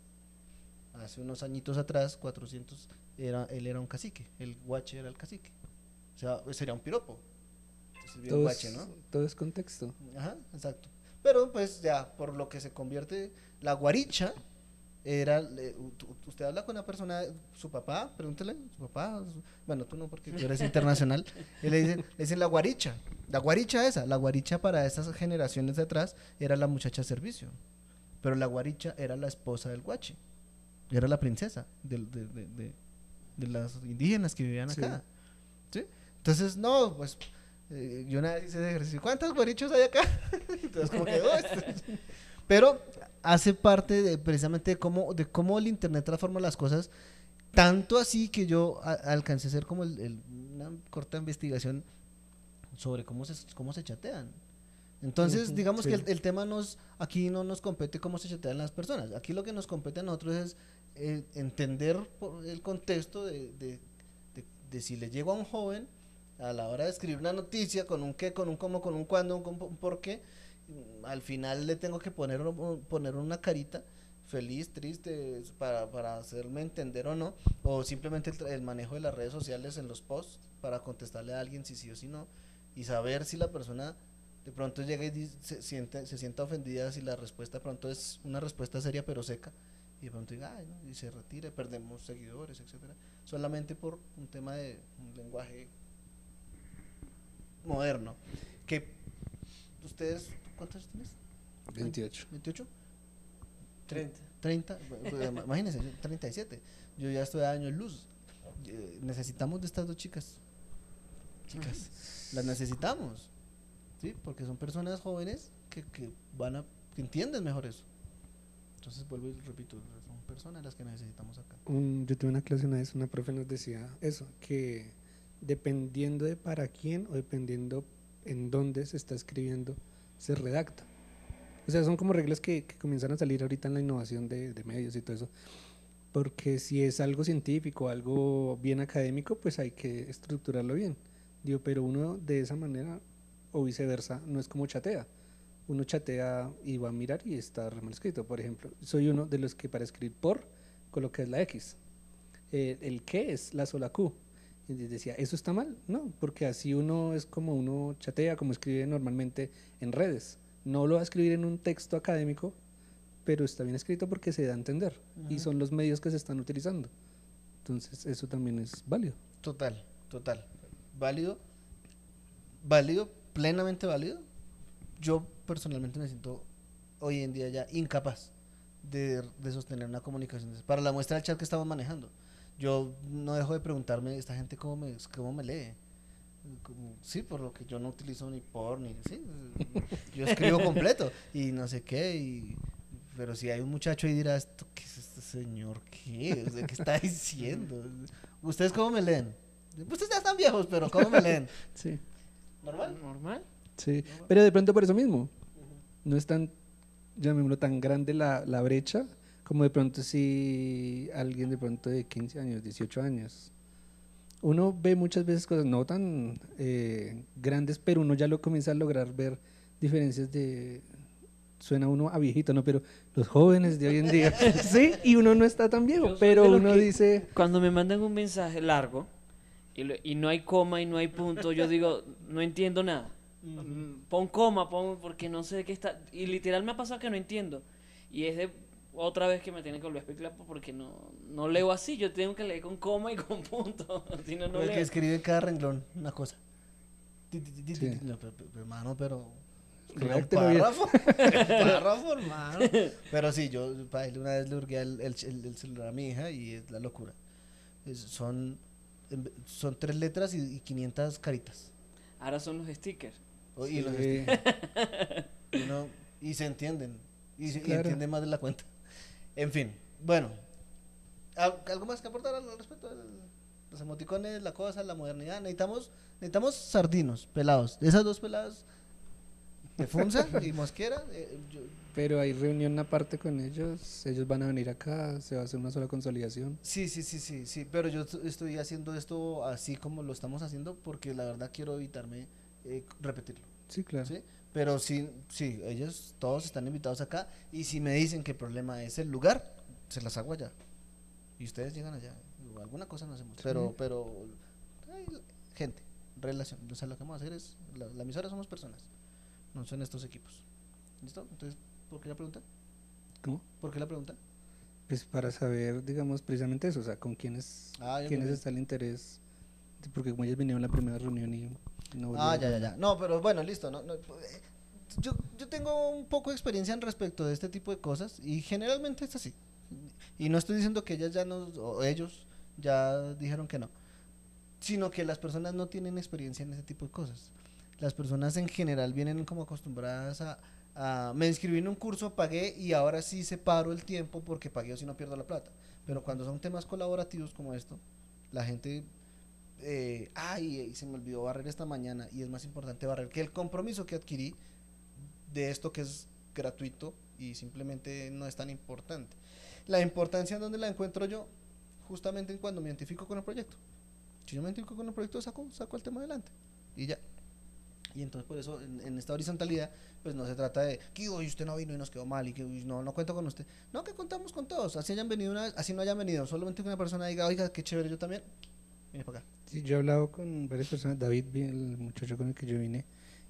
Speaker 1: Hace unos añitos atrás, cuatrocientos, era, él era un cacique, el guache era el cacique. O sea, sería un piropo. Entonces, bien
Speaker 3: Todo,
Speaker 1: guache,
Speaker 3: es,
Speaker 1: ¿no?
Speaker 3: todo es contexto.
Speaker 1: Ajá, exacto. Pero pues ya, por lo que se convierte, la guaricha era, le- u- u- usted habla con una persona, su papá, pregúntele, su papá, su- bueno, tú no porque tú eres internacional, y le dicen, le dicen la guaricha, la guaricha esa, la guaricha para esas generaciones de atrás era la muchacha de servicio, pero la guaricha era la esposa del guache, era la princesa del- de, de, de, de las indígenas que vivían
Speaker 3: Sí.
Speaker 1: acá, ¿sí? Entonces, no, pues, eh, yo una vez hice ese ejercicio, ¿cuántos guarichos hay acá? Entonces, como que, "Oh, este-". Pero hace parte de, precisamente de cómo, de cómo el internet transforma las cosas, tanto así que yo a- alcancé a hacer como el- el- una corta investigación sobre cómo se, cómo se chatean. Entonces,
Speaker 3: Ujú,
Speaker 1: digamos
Speaker 3: sí.
Speaker 1: que el, el tema nos, aquí no nos compete cómo se chatean las personas, aquí lo que nos compete a nosotros es eh, entender por el contexto de, de, de- de si le llego a un joven a la hora de escribir una noticia con un qué, con un cómo, con un cuándo, un, cómo, un por qué, mm, al final le tengo que poner, un- poner una carita feliz, triste, es para, para hacerme entender o no, o simplemente el, tra- el manejo de las redes sociales en los posts para contestarle a alguien si sí o si no, y saber si la persona de pronto llega y dice- se, siente, se sienta ofendida si la respuesta de pronto es una respuesta seria pero seca, y de pronto diga, "Ay, no", y se retire, perdemos seguidores, etcétera, solamente por un tema de un lenguaje moderno. Que ustedes, ¿cuántos años tienes?
Speaker 3: veintiocho.
Speaker 1: ¿veintiocho?
Speaker 2: treinta.
Speaker 1: treinta, pues, imagínense, yo treinta y siete, yo ya estoy a años luz. Eh, necesitamos de estas dos chicas, chicas, las necesitamos, ¿sí? Porque son personas jóvenes que, que van a, que entienden mejor eso. Entonces vuelvo y repito, son personas las que necesitamos acá.
Speaker 3: Un- yo tuve una clase una vez, una profe nos decía eso, que dependiendo de para quién o dependiendo en dónde se está escribiendo, se redacta. O sea, son como reglas que, que comienzan a salir ahorita en la innovación de, de medios y todo eso. Porque si es algo científico, algo bien académico, pues hay que estructurarlo bien. Digo, pero uno de esa manera o viceversa no es como chatea. Uno chatea y va a mirar y está re mal escrito. Por ejemplo, soy uno de los que para escribir por coloca es la X. Eh, el qué es la sola Q. Y decía, ¿eso está mal? No, porque así uno es como uno chatea, como escribe normalmente en redes. No lo va a escribir en un texto académico, pero está bien escrito porque se da a entender. Y son los medios que se están utilizando. Entonces, eso también es válido.
Speaker 1: Total, total. Válido, válido, plenamente válido. Yo personalmente me siento hoy en día ya incapaz de, de sostener una comunicación. Para la muestra del chat que estamos manejando, yo no dejo de preguntarme, ¿esta gente cómo me, cómo me lee? Como, sí, por lo que yo no utilizo ni por ni sí, yo escribo completo y no sé qué, y, pero si hay un muchacho ahí dirá, ¿esto qué es este señor? ¿Qué? O sea, ¿qué está diciendo? ¿Ustedes cómo me leen? Ustedes ya están viejos, pero ¿cómo me leen?
Speaker 3: Sí.
Speaker 1: ¿Normal?
Speaker 2: ¿Normal?
Speaker 3: Sí, pero de pronto por eso mismo, no es tan, llamémoslo, tan grande la, la brecha como de pronto si alguien de pronto de quince años, dieciocho años. Uno ve muchas veces cosas no tan eh, grandes, pero uno ya lo comienza a lograr ver diferencias de, suena uno a viejito, ¿no? Pero los jóvenes de hoy en día, sí, y uno no está tan viejo,
Speaker 2: Yo soy
Speaker 3: pero
Speaker 2: de los
Speaker 3: uno
Speaker 2: que
Speaker 3: dice,
Speaker 2: Cuando me mandan un mensaje largo y, lo- y no hay coma y no hay punto, yo digo, no entiendo nada. Mm, Pon coma, pon, porque no sé de qué está. Y literal me ha pasado que no entiendo. Y es de otra vez que me tiene que volver a explicar porque no, no leo así, yo tengo que leer con coma y con punto, si no, no
Speaker 1: El que
Speaker 2: leo.
Speaker 1: escribe en cada renglón una cosa. Ti, ti, ti, ti,
Speaker 3: Sí.
Speaker 1: ti. No, pero, pero, hermano, pero... escribe un
Speaker 3: Redáctelo bien.
Speaker 1: párrafo, un párrafo, hermano. Pero sí, yo pa, una vez le hurgué el, el, el- el celular a mi hija y es la locura. Es- son, en ve- son tres letras y, y quinientas caritas.
Speaker 2: Ahora son los stickers.
Speaker 1: O- y, los-
Speaker 3: Sí.
Speaker 1: y uno- y se entienden. Y, se- y
Speaker 3: Claro.
Speaker 1: entienden más de la cuenta. En fin, bueno. ¿Al- ¿Algo más que aportar al al respecto? del- Los emoticones, la cosa, la modernidad. Necesitamos, necesitamos sardinos, pelados. Esas dos peladas de Funza y Mosquera. eh, yo-
Speaker 3: Pero hay reunión aparte con ellos, ellos van a venir acá, se va a hacer una sola consolidación.
Speaker 1: sí, sí, sí, sí, sí. Pero yo estu- estoy haciendo esto así como lo estamos haciendo porque la verdad quiero evitarme eh, repetirlo.
Speaker 3: Sí, claro.
Speaker 1: ¿Sí? Pero sí, sí, ellos todos están invitados acá y si me dicen que el problema es el lugar, se las hago allá. Y ustedes llegan allá. O alguna cosa no hacemos.
Speaker 3: Sí.
Speaker 1: Pero, pero, ay, gente, relación. O sea, lo que vamos a hacer es, la, la emisora somos personas, no son estos equipos. ¿Listo? Entonces, ¿por qué la pregunta?
Speaker 3: ¿Cómo?
Speaker 1: ¿Por qué la pregunta?
Speaker 3: Pues para saber, digamos, precisamente eso, o sea, con quiénes,
Speaker 1: Ah, ya
Speaker 3: quiénes
Speaker 1: me-
Speaker 3: está el interés, porque como ellos vinieron a la primera reunión y no
Speaker 1: Ah,
Speaker 3: volvieron.
Speaker 1: ya, ya, ya. No, pero bueno, listo. No, no, eh, yo, yo tengo un poco de experiencia en respecto de este tipo de cosas y generalmente es así. Y no estoy diciendo que ellas ya no, o ellos ya dijeron que no, sino que las personas no tienen experiencia en ese tipo de cosas. Las personas en general vienen como acostumbradas a, a me inscribí en un curso, pagué y ahora sí separo el tiempo porque pagué o si no pierdo la plata. Pero cuando son temas colaborativos como esto, la gente eh, ay, se me olvidó barrer esta mañana y es más importante barrer que el compromiso que adquirí de esto que es gratuito y simplemente no es tan importante. La importancia en donde la encuentro yo, justamente en cuando me identifico con el proyecto. Si yo me identifico con el proyecto, saco, saco el tema adelante y ya. Y entonces por eso en, en esta horizontalidad pues no se trata de que hoy usted no vino y nos quedó mal y que uy, no, no cuento con usted. No, que contamos con todos, así hayan venido una vez, así no hayan venido, solamente que una persona diga, oiga, qué chévere, yo también, viene para acá.
Speaker 3: Sí, yo he hablado con varias personas, David, vi- el muchacho con el que yo vine,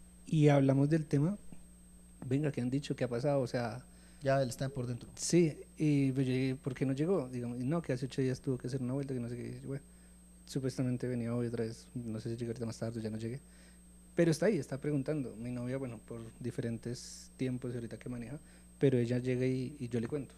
Speaker 3: y hablamos del tema. Venga, ¿qué han dicho? ¿Qué ha pasado? O sea,
Speaker 1: Ya él está por dentro.
Speaker 3: sí, y pues yo dije, ¿por qué no llegó? Digamos, y no, que hace ocho días tuvo que hacer una vuelta, que no sé qué. Y bueno, supuestamente venía hoy otra vez, no sé si llegué ahorita más tarde o ya no llegué. Pero está ahí, está preguntando. Mi novia, bueno, por diferentes tiempos y ahorita que maneja, pero ella llega y, y yo le cuento.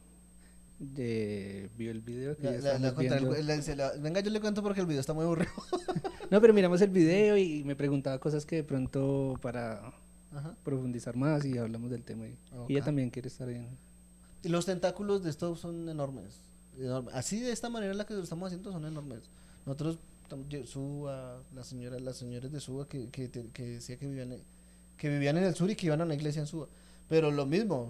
Speaker 3: De, vio el video que
Speaker 1: La-
Speaker 3: ya
Speaker 1: la- la
Speaker 3: estábamos
Speaker 1: cuenta,
Speaker 3: viendo.
Speaker 1: el- el- se la- venga, yo le cuento porque el video está muy aburrido.
Speaker 3: No, pero miramos el video y me preguntaba cosas que de pronto para
Speaker 1: Ajá.
Speaker 3: profundizar más y hablamos del tema. Y, y ella
Speaker 1: Ok.
Speaker 3: también quiere estar en...
Speaker 1: Y los tentáculos de esto son enormes, enormes. Así de esta manera en la que lo estamos haciendo son enormes. Nosotros, tam- yo- Suba, las señoras, las señoras de Suba que, que, te- que decía que vivían, que vivían en el sur y que iban a una iglesia en Suba. Pero lo mismo,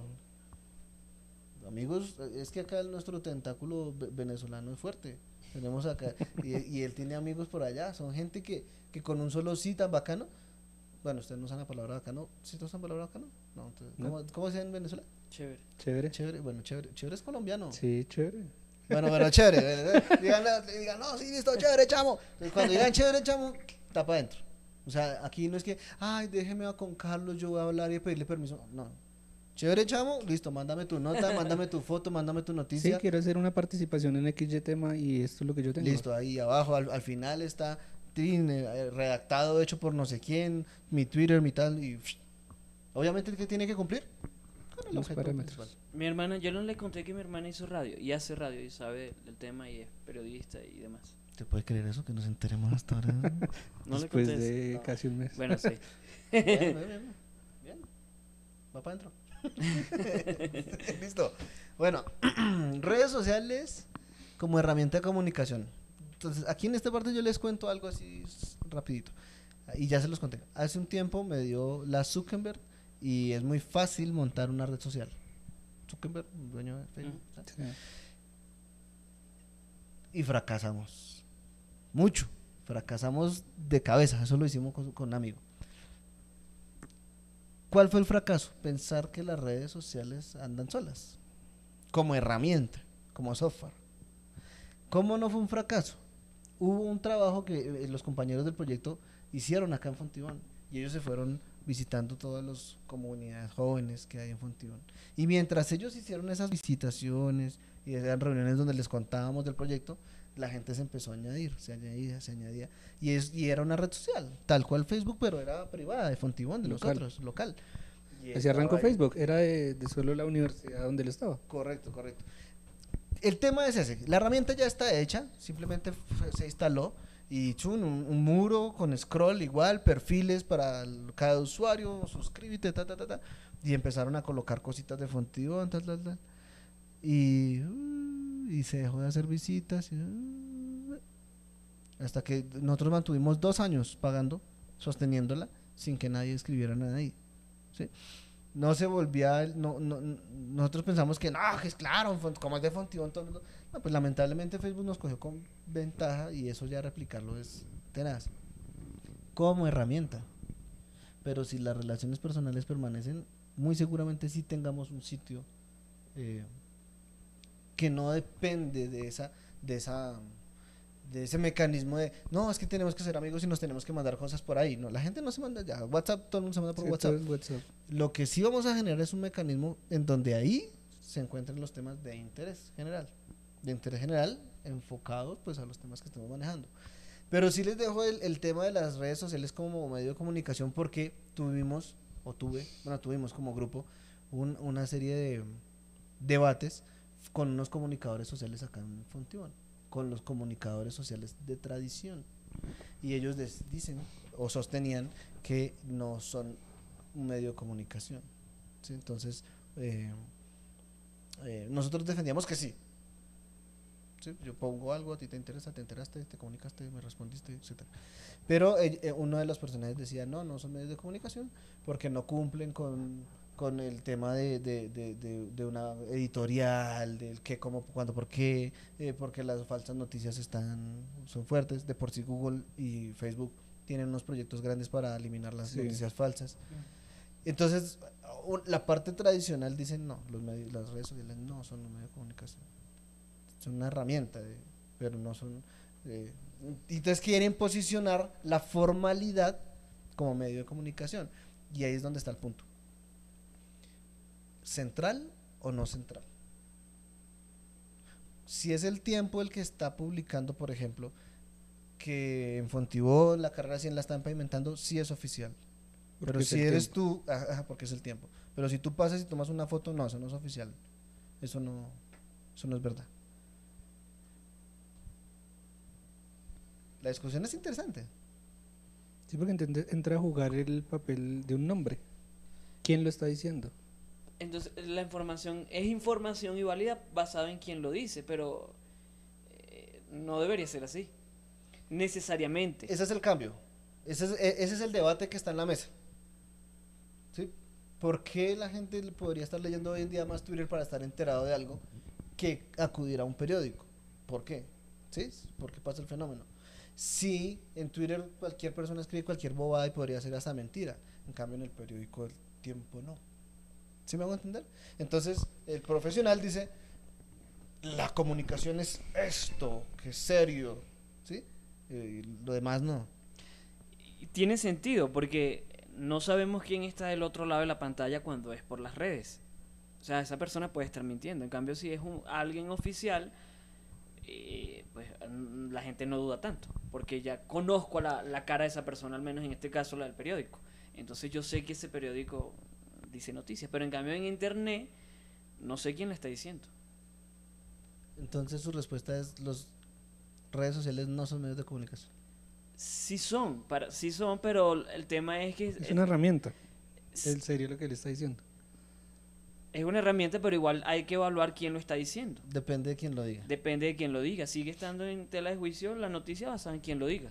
Speaker 1: amigos, es que acá nuestro tentáculo ve- venezolano es fuerte. Tenemos acá, y, y él tiene amigos por allá, son gente que, que con un solo sí tan bacano, bueno, ustedes no usan la palabra bacano, ¿sí usan la palabra bacano? No, entonces, ¿cómo, ¿cómo se dice en Venezuela?
Speaker 2: Chévere.
Speaker 3: Chévere.
Speaker 1: Chévere, bueno, chévere, chévere es colombiano.
Speaker 3: Sí, chévere.
Speaker 1: Bueno, bueno, chévere. bueno, digan, digan, no, sí, listo, chévere, chamo. Entonces, cuando digan chévere, chamo, está para adentro. O sea, aquí no es que, ay, déjeme va con Carlos, yo voy a hablar y pedirle permiso. No. Chévere, chamo, listo, mándame tu nota, mándame tu foto, mándame tu
Speaker 3: Sí,
Speaker 1: noticia.
Speaker 3: quiero hacer una participación en X Y tema y esto es lo que yo tengo.
Speaker 1: Listo, ahí abajo, al, al final está tin, eh, redactado, hecho por no sé quién, mi Twitter, mi tal, y obviamente el que tiene que cumplir con el
Speaker 3: Los
Speaker 1: objetivo
Speaker 3: parámetros.
Speaker 1: principal.
Speaker 2: Mi hermana, yo no le conté que mi hermana hizo radio y hace radio y sabe el tema y es periodista y demás.
Speaker 1: ¿Te puede creer eso? Que nos enteremos hasta ahora.
Speaker 2: No le
Speaker 3: Después
Speaker 2: conté
Speaker 3: de
Speaker 2: eso. No.
Speaker 3: casi un mes.
Speaker 2: Bueno, sí.
Speaker 1: Bien, bien, bien, bien. Va para adentro. Listo. Bueno, redes sociales como herramienta de comunicación. Entonces, aquí en esta parte yo les cuento algo así s- rapidito. Y ya se los conté. Hace un tiempo me dio la Zuckerberg y es muy fácil montar una red social. Zuckerberg, dueño de Facebook. ¿sabes?
Speaker 3: Sí.
Speaker 1: Y fracasamos. Mucho. Fracasamos de cabeza. Eso lo hicimos con, con un amigo. ¿Cuál fue el fracaso? Pensar que las redes sociales andan solas. Como herramienta, como software. ¿Cómo no fue un fracaso? Hubo un trabajo que eh, los compañeros del proyecto hicieron acá en Fontibón. Y ellos se fueron visitando todas las comunidades jóvenes que hay en Fontibón. Y mientras ellos hicieron esas visitaciones y esas reuniones donde les contábamos del proyecto, la gente se empezó a añadir, se añadía, se añadía. Y, es, y era una red social, tal cual Facebook, pero era privada, de Fontibón, de
Speaker 3: Local.
Speaker 1: nosotros, local. Y
Speaker 3: Así arrancó
Speaker 1: estaba ahí.
Speaker 3: Facebook, era de, de solo la universidad donde él estaba.
Speaker 1: Correcto, correcto. El tema es ese, la herramienta ya está hecha, simplemente fue- se instaló y chun, un, un muro con scroll igual, perfiles para el- cada usuario, suscríbete, ta, ta, ta, ta, y empezaron a colocar cositas de Fontibón, tal, tal, tal, y, uh, y se dejó de hacer visitas, y, uh, hasta que nosotros mantuvimos dos años pagando, sosteniéndola, sin que nadie escribiera nada ahí, ¿sí? No se volvía, el- no, no, n- nosotros pensamos que no, que es claro, Font- como es de Fontibón todo el mundo, no, pues lamentablemente Facebook nos cogió con ventaja y eso ya replicarlo es tenaz, como herramienta, pero si las relaciones personales permanecen, muy seguramente sí tengamos un sitio eh, que no depende de esa, de esa, de ese mecanismo de, no, es que tenemos que ser amigos y nos tenemos que mandar cosas por ahí, no, la gente no se manda ya, WhatsApp, todo el mundo se manda por
Speaker 3: Sí,
Speaker 1: WhatsApp.
Speaker 3: todo es WhatsApp.
Speaker 1: Lo que sí vamos a generar es un mecanismo en donde ahí se encuentren los temas de interés general, de interés general enfocados pues a los temas que estamos manejando. Pero sí les dejo el, el tema de las redes sociales como medio de comunicación porque tuvimos, o tuve, bueno, tuvimos como grupo un- una serie de debates con unos comunicadores sociales acá en Fontibón, con los comunicadores sociales de tradición. Y ellos des- dicen o sostenían que no son un medio de comunicación, ¿sí? Entonces eh, eh, nosotros defendíamos que sí. ¿Sí? Yo pongo algo, a ti te interesa, te enteraste, te comunicaste, me respondiste, etcétera. Pero eh, eh, uno de los personajes decía no, no son medios de comunicación porque no cumplen con, con el tema de, de, de, de, de una editorial, del qué, cómo, cuándo, por qué, eh, porque las falsas noticias están son fuertes. De por sí Google y Facebook tienen unos proyectos grandes para eliminar las
Speaker 3: Sí.
Speaker 1: noticias falsas. Entonces, u- la parte tradicional dicen no, los medios, las redes sociales no son un medio de comunicación, son una herramienta, de- pero no son. Eh, y entonces quieren posicionar la formalidad como medio de comunicación, y ahí es donde está el punto. ¿Central o no central? Si es el Tiempo el que está publicando, por ejemplo, que en Fontibón la carrera cien la están pavimentando, sí es oficial.
Speaker 3: Porque
Speaker 1: Pero
Speaker 3: es
Speaker 1: si
Speaker 3: el
Speaker 1: eres
Speaker 3: tiempo.
Speaker 1: tú, ajá, ajá, porque es el Tiempo. Pero si tú pasas y tomas una foto, no, eso no es oficial. Eso no, eso no es verdad. La discusión es interesante.
Speaker 3: Sí, porque entiende- entra a jugar el papel de un nombre. ¿Quién lo está diciendo?
Speaker 2: Entonces, la información es información y válida basada en quien lo dice, pero eh, no debería ser así. Necesariamente.
Speaker 1: Ese es el cambio. Ese es, e- ese es el debate que está en la mesa. ¿Sí? ¿Por qué la gente le podría estar leyendo hoy en día más Twitter para estar enterado de algo que acudir a un periódico? ¿Por qué? ¿Sí? ¿Por qué pasa el fenómeno? Sí, en Twitter cualquier persona escribe cualquier bobada y podría ser hasta mentira. En cambio, en el periódico El Tiempo no. ¿Sí me hago entender? Entonces, el profesional dice, la comunicación es esto, que es serio, ¿sí? Eh, y lo demás no.
Speaker 2: Y tiene sentido porque no sabemos quién está del otro lado de la pantalla cuando es por las redes. O sea, esa persona puede estar mintiendo. En cambio, si es un, alguien oficial, eh, pues mm, la gente no duda tanto. Porque ya conozco la, la cara de esa persona, al menos en este caso la del periódico. Entonces yo sé que ese periódico dice noticias. Pero en cambio en internet, no sé quién la está diciendo.
Speaker 1: Entonces su respuesta es, las redes sociales no son medios de comunicación.
Speaker 2: Sí son, para, sí son, pero el tema es que...
Speaker 3: Es una herramienta.
Speaker 2: es-
Speaker 3: Es serio lo que le está diciendo.
Speaker 2: Es una herramienta, pero igual hay que evaluar quién lo está diciendo.
Speaker 1: Depende de quién lo diga.
Speaker 2: Depende de quién lo diga. Sigue estando en tela de juicio la noticia basada en quién lo diga.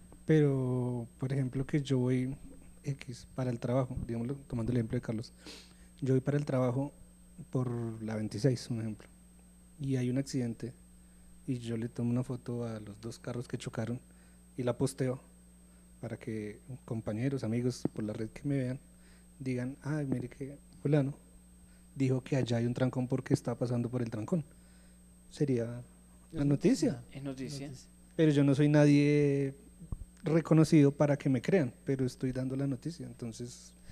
Speaker 3: Pero, por ejemplo, que yo voy X para el trabajo, digámoslo, tomando el ejemplo de Carlos. Yo voy para el trabajo por la veintiséis, un ejemplo, y hay un accidente y yo le tomo una foto a los dos carros que chocaron y la posteo para que compañeros, amigos por la red que me vean digan, ay, mire que fulano dijo que allá hay un trancón porque está pasando por el trancón. Sería la noticia.
Speaker 2: Es noticia.
Speaker 3: Pero yo no soy nadie reconocido para que me crean, pero estoy dando la noticia, entonces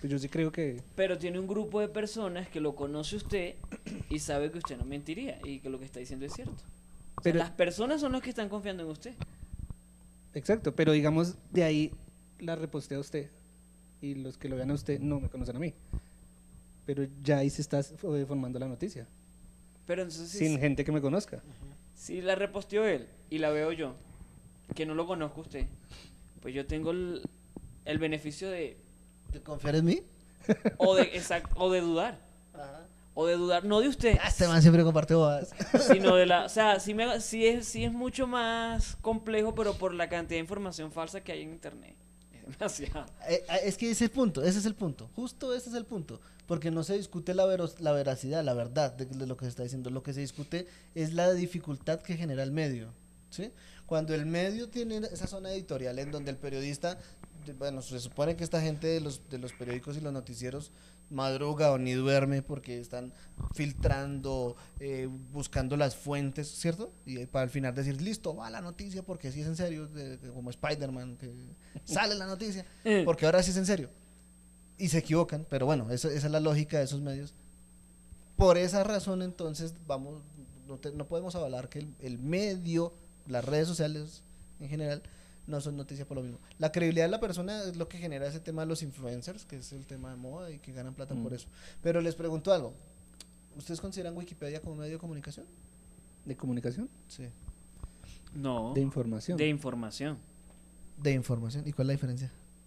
Speaker 3: Pues yo sí creo que...
Speaker 2: Pero tiene un grupo de personas que lo conoce usted y sabe que usted no mentiría y que lo que está diciendo es cierto. O sea,
Speaker 3: Pero-
Speaker 2: las personas son los que están confiando en usted.
Speaker 3: Exacto, pero digamos, de ahí la repostea usted y los que lo vean a usted no me conocen a mí. Pero ya ahí se está eh, formando la noticia,
Speaker 2: Pero entonces, si,
Speaker 3: sin gente que me conozca.
Speaker 2: si la reposteó él y la veo yo, que no lo conozco a usted, pues yo tengo el, el beneficio de
Speaker 1: ¿De confiar en mí?
Speaker 2: o de exact, o de dudar, o de dudar no de usted,
Speaker 1: Ah, este man siempre comparte bobadas.
Speaker 2: sino de la, o sea, sí, me, sí es sí es mucho más complejo, pero por la cantidad de información falsa que hay en internet. Es demasiado.
Speaker 1: Eh, eh, es que ese es el punto, ese es el punto, justo ese es el punto, porque no se discute la, veros- la veracidad, la verdad de, de lo que se está diciendo, lo que se discute es la dificultad que genera el medio, ¿sí? Cuando el medio tiene esa zona editorial en donde el periodista, de- bueno, se supone que esta gente de los, de los periódicos y los noticieros madruga o ni duerme porque están filtrando, eh, buscando las fuentes, ¿cierto? Y eh, para al final decir, listo, va la noticia porque sí es en serio, de- de- como Spider-Man, que sale la noticia, porque ahora sí es en serio. Y se equivocan, pero bueno, eso- esa es la lógica de esos medios. Por esa razón, entonces, vamos, no, te- no podemos avalar que el, el medio, las redes sociales en general, no son noticia por lo mismo. La credibilidad de la persona es lo que genera ese tema de los influencers, que es el tema de moda y que ganan plata
Speaker 3: Mm.
Speaker 1: por eso. Pero les pregunto algo, ¿ustedes consideran Wikipedia como medio de comunicación?
Speaker 3: ¿De comunicación?
Speaker 1: Sí.
Speaker 2: No,
Speaker 3: De información.
Speaker 2: de información.
Speaker 1: De información. ¿Y cuál es la diferencia?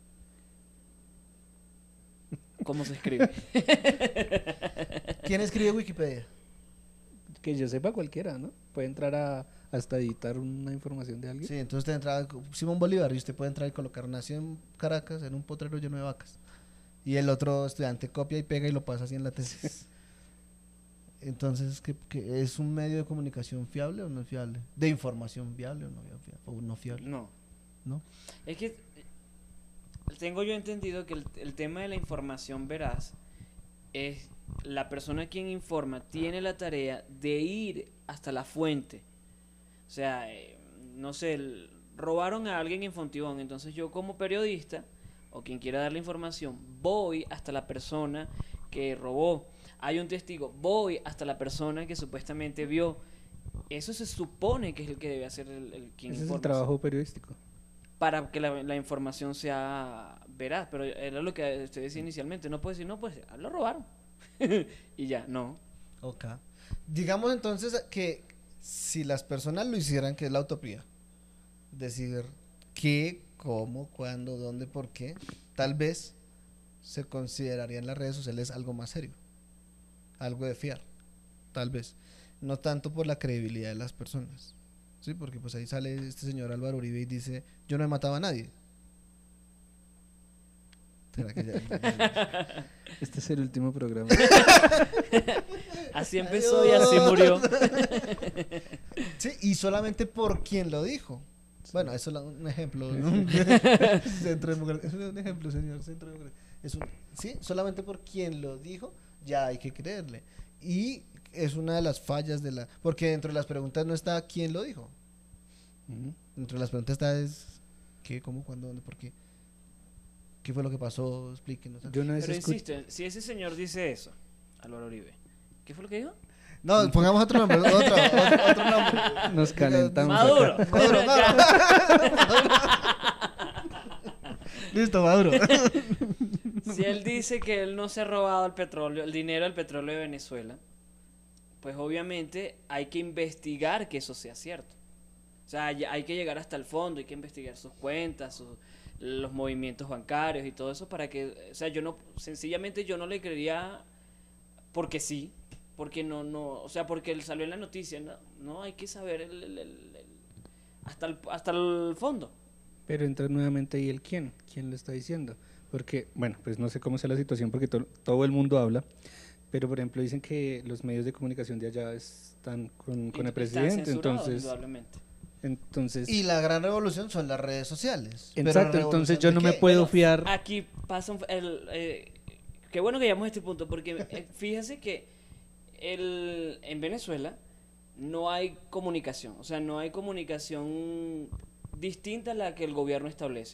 Speaker 2: ¿Cómo se escribe?
Speaker 1: ¿Quién escribe Wikipedia?
Speaker 3: Que yo sepa cualquiera, ¿no? Puede entrar a hasta editar una información de alguien.
Speaker 1: Sí, entonces usted entra Simón Bolívar y usted puede entrar y colocar nació en Caracas en un potrero lleno de vacas. Y el otro estudiante copia y pega y lo pasa así en la tesis. Entonces, ¿qué, qué- es un medio de comunicación fiable o no es fiable? ¿De información viable o no, fia- o no fiable?
Speaker 2: No.
Speaker 1: ¿No?
Speaker 2: Es que tengo yo entendido que el, el tema de la información veraz es la persona quien informa tiene la tarea de ir hasta la fuente. O sea, eh, no sé, el- robaron a alguien en Fontibón, entonces yo como periodista o quien quiera dar la información voy hasta la persona que robó. Hay un testigo, voy hasta la persona que supuestamente vio. Eso se supone que es el que debe hacer el, el quien
Speaker 3: Ese es el
Speaker 2: informa.
Speaker 3: trabajo periodístico.
Speaker 2: Para que la, la información sea veraz, pero era lo que usted decía inicialmente, no puede decir, no, pues ah, lo robaron. Y ya, no.
Speaker 1: Ok. Digamos entonces que si las personas lo hicieran, que es la utopía, decir qué, cómo, cuándo, dónde, por qué, tal vez se consideraría en las redes sociales algo más serio, algo de fiar, tal vez, no tanto por la credibilidad de las personas, sí, porque pues ahí sale este señor Álvaro Uribe y dice, yo no he matado a nadie. ¿Será que ya- ya-
Speaker 3: Este es el último programa.
Speaker 2: Así empezó y así murió.
Speaker 1: Sí, y solamente por quien lo dijo. Bueno, eso es un ejemplo, ¿no? Centro Democrático. Es un ejemplo, señor Centro Democrático. Es un, sí, solamente por quien lo dijo, ya hay que creerle. Y es una de las fallas de la... Porque dentro de las preguntas no está quién lo dijo.
Speaker 3: Ujú.
Speaker 1: Dentro de las preguntas está es qué, cómo, cuándo, dónde, por qué. ¿Qué fue lo que pasó? Explíquenos.
Speaker 3: Yo una vez
Speaker 2: Pero
Speaker 3: escuché...
Speaker 2: insisto, si ese señor dice eso, Álvaro Uribe, ¿qué fue lo que dijo?
Speaker 1: No, pongamos otro nombre, otro, otro, otro nombre.
Speaker 3: Nos calentamos
Speaker 2: Maduro.
Speaker 3: acá.
Speaker 1: Maduro, Maduro. Listo, Maduro.
Speaker 2: Si él dice que él no se ha robado el petróleo, el dinero del petróleo de Venezuela, pues obviamente hay que investigar que eso sea cierto. O sea, hay, hay que llegar hasta el fondo, hay que investigar sus cuentas, sus, los movimientos bancarios y todo eso para que, o sea, yo no, sencillamente yo no le creería porque sí, porque no, no, o sea, porque él salió en la noticia, no, no hay que saber el, el- el- el- hasta el, hasta el fondo.
Speaker 3: Pero entra nuevamente ahí el quién, quién lo está diciendo. Porque, bueno, pues no sé cómo sea la situación porque to- todo el mundo habla, pero por ejemplo dicen que los medios de comunicación de allá están con, con el
Speaker 2: Están
Speaker 3: presidente,
Speaker 2: censurados,
Speaker 3: entonces,
Speaker 2: indudablemente.
Speaker 3: entonces,
Speaker 1: Y la gran revolución son las redes sociales. Pero
Speaker 3: exacto,
Speaker 1: ¿revolución
Speaker 3: entonces yo
Speaker 1: de
Speaker 3: no me
Speaker 1: qué?
Speaker 3: puedo
Speaker 2: Bueno,
Speaker 3: fiar.
Speaker 2: Aquí pasa un, el, eh, qué bueno que llegamos a este punto, porque eh, fíjese que el, en Venezuela no hay comunicación, o sea, no hay comunicación distinta a la que el gobierno establece.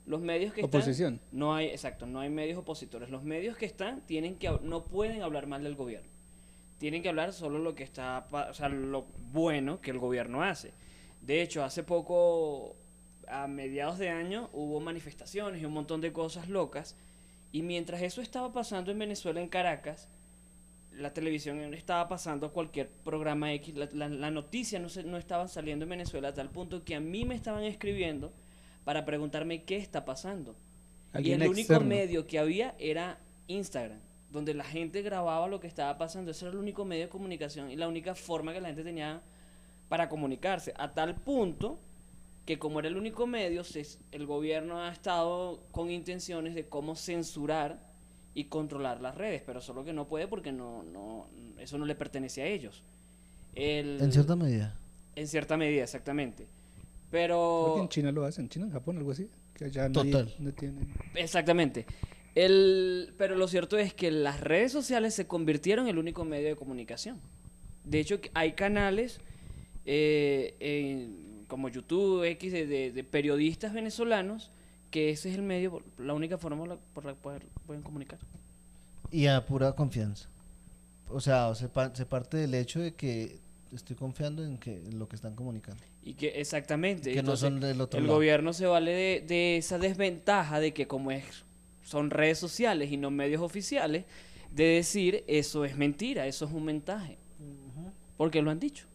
Speaker 2: los medios que
Speaker 3: Oposición.
Speaker 2: están, no hay, exacto, no hay medios opositores. Los medios que están tienen que, hab- no pueden hablar mal del gobierno. Tienen que hablar solo lo que está, pa- o sea, lo bueno que el gobierno hace. De hecho, hace poco, a mediados de año, hubo manifestaciones y un montón de cosas locas. Y mientras eso estaba pasando en Venezuela, en Caracas, la televisión estaba pasando cualquier programa X, la, la, la noticia no, se, no estaba saliendo en Venezuela a tal punto que a mí me estaban escribiendo para preguntarme qué está pasando. Y
Speaker 3: Alguien
Speaker 2: el único
Speaker 3: externo.
Speaker 2: medio que había era Instagram, donde la gente grababa lo que estaba pasando. Ese era el único medio de comunicación y la única forma que la gente tenía para comunicarse. A tal punto que como era el único medio, se, el gobierno ha estado con intenciones de cómo censurar y controlar las redes, pero solo que no puede porque no, no, eso no le pertenece a ellos. El,
Speaker 1: En cierta medida.
Speaker 2: en cierta medida, exactamente.
Speaker 3: Creo
Speaker 2: Pero
Speaker 3: que en China lo hacen, en China, en Japón, algo así. Que allá
Speaker 1: Total.
Speaker 3: nadie, no tienen.
Speaker 2: exactamente. El, pero lo cierto es que las redes sociales se convirtieron en el único medio de comunicación. De hecho, que hay canales eh, en- como YouTube, X, de, de- de periodistas venezolanos, que ese es el medio, por- la única forma la- por la cual pueden comunicar.
Speaker 1: Y a pura confianza. O sea, se, pa- se parte del hecho de que estoy confiando en que en lo que están comunicando.
Speaker 2: Y que exactamente.
Speaker 1: Que no
Speaker 2: entonces,
Speaker 1: son del otro
Speaker 2: el
Speaker 1: lado.
Speaker 2: gobierno se vale de, de esa desventaja de que como es, son redes sociales y no medios oficiales, de decir eso es mentira, eso es un montaje. Porque lo han dicho.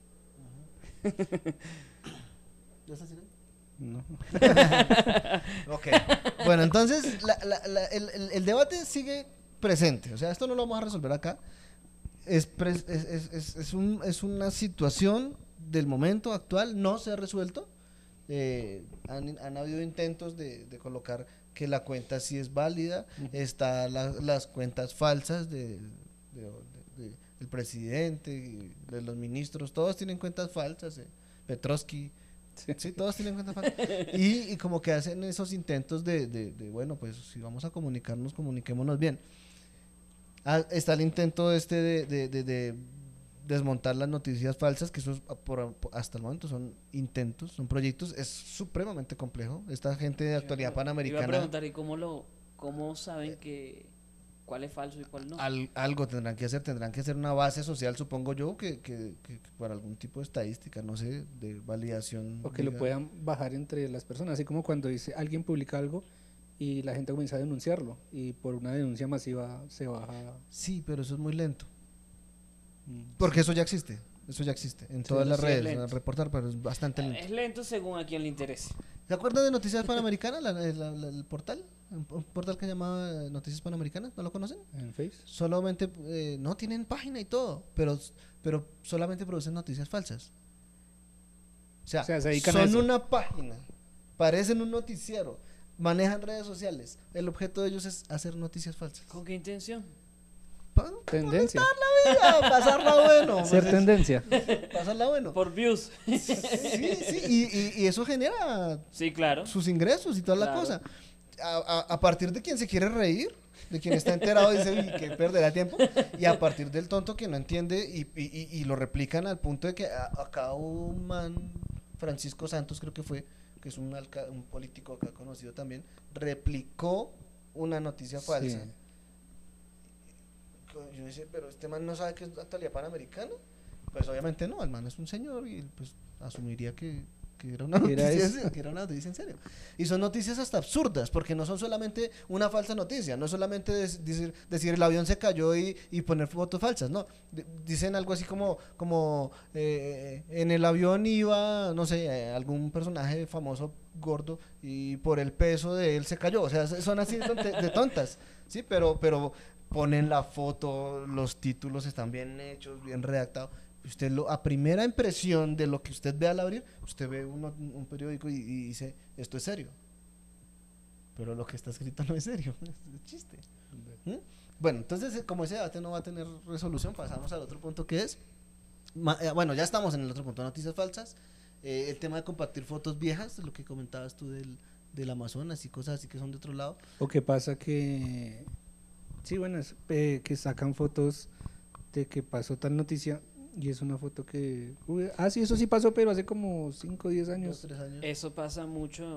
Speaker 1: ¿Ya está sirviendo?
Speaker 3: No.
Speaker 1: Ok. Bueno, entonces la- la- la- el, el- el debate sigue presente. O sea, esto no lo vamos a resolver acá. Es, pres- es, es- es- es un- es una situación del momento actual, no se ha resuelto. Eh, han, han habido intentos de, de colocar que la cuenta sí es válida. Está la- las cuentas falsas de, de- de- de- del presidente, y de los ministros, todos tienen cuentas falsas. eh, Petrovsky.
Speaker 3: Sí.
Speaker 1: Sí, todos tienen cuentas falsas. Y, y como que hacen esos intentos de, de, de, bueno, pues si vamos a comunicarnos, comuniquémonos bien. Ah, está el intento este de, de, de, de desmontar las noticias falsas, que esos por, por- hasta el momento son intentos, son proyectos, es supremamente complejo. Esta gente de actualidad
Speaker 2: Iba a
Speaker 1: panamericana,
Speaker 2: preguntar, ¿y cómo, lo, cómo saben que cuál es falso y cuál no?
Speaker 1: al- algo tendrán que hacer, tendrán que hacer una base social, supongo yo, que, que, que- que para algún tipo de estadística, no sé, de validación.
Speaker 3: O que lo
Speaker 1: diga-
Speaker 3: puedan bajar entre las personas, así como cuando dice alguien publica algo y la gente comienza a denunciarlo y por una denuncia masiva se baja.
Speaker 1: Sí, pero eso es muy lento.
Speaker 3: mm,
Speaker 1: Porque eso ya existe, eso ya existe en todas las
Speaker 2: sí, es
Speaker 1: redes,
Speaker 2: lento.
Speaker 1: ¿no? Reportar, pero es bastante lento.
Speaker 2: Es lento según a quien le interese.
Speaker 1: ¿Se acuerdan de Noticias Panamericanas, la- la- la- el portal? Un un portal que se llama eh, Noticias Panamericanas, ¿no lo conocen?
Speaker 3: en Face.
Speaker 1: Solamente, eh, no tienen página y todo, pero, pero solamente producen noticias falsas. O sea,
Speaker 3: O sea, se dedican a
Speaker 1: son
Speaker 3: eso.
Speaker 1: una página, parecen un noticiero, manejan redes sociales. El objeto de ellos es hacer noticias falsas.
Speaker 2: ¿Con qué intención?
Speaker 1: Pa-
Speaker 3: Tendencia.
Speaker 1: Mira, pasarla bueno.
Speaker 3: Ser
Speaker 1: pues,
Speaker 3: tendencia.
Speaker 1: pasarla bueno.
Speaker 2: Por views.
Speaker 1: Sí, sí, y, y- y eso genera
Speaker 2: Sí, claro.
Speaker 1: sus ingresos y toda la
Speaker 2: Claro.
Speaker 1: cosa. A, a- a partir de quien se quiere reír, de quien está enterado y dice "Uy, que perderá tiempo", y a partir del tonto que no entiende y, y- y- y lo replican al punto de que a- acá un man, Francisco Santos creo que fue, que es un, alca- un político acá conocido también, replicó una noticia falsa.
Speaker 3: Sí.
Speaker 1: Yo decía, pero este man no sabe que es actualidad panamericana. Pues obviamente no, el man es un señor y pues asumiría que, que era una
Speaker 3: Que era
Speaker 1: noticia,
Speaker 3: eso.
Speaker 1: que era una noticia en serio. Y son noticias hasta absurdas, porque no son solamente una falsa noticia, no es solamente des- decir, decir el avión se cayó y, y poner fotos falsas, no. D- dicen algo así como, como eh, en el avión iba, no sé, eh, algún personaje famoso gordo y por el peso de él se cayó. O sea, son así de tonte- de tontas, ¿sí? Pero, pero ponen la foto, los títulos están bien hechos, bien redactados. Usted lo, a primera impresión de lo que usted ve al abrir, usted ve uno- un periódico y, y dice, esto es serio. Pero lo que está escrito no es serio, es chiste. ¿Mm? Bueno, entonces eh, como ese debate no va a tener resolución, pasamos al otro punto que es, ma- eh, bueno, ya estamos en el otro punto, noticias falsas, eh, el tema de compartir fotos viejas, lo que comentabas tú del, del Amazonas y cosas así que son de otro lado.
Speaker 3: O qué pasa que, sí, bueno, es, eh, que sacan fotos de que pasó tal noticia y es una foto que, uy, ah, sí, eso sí pasó, pero hace como cinco o diez
Speaker 1: Dos,
Speaker 3: años.
Speaker 1: tres años.
Speaker 2: Eso pasa mucho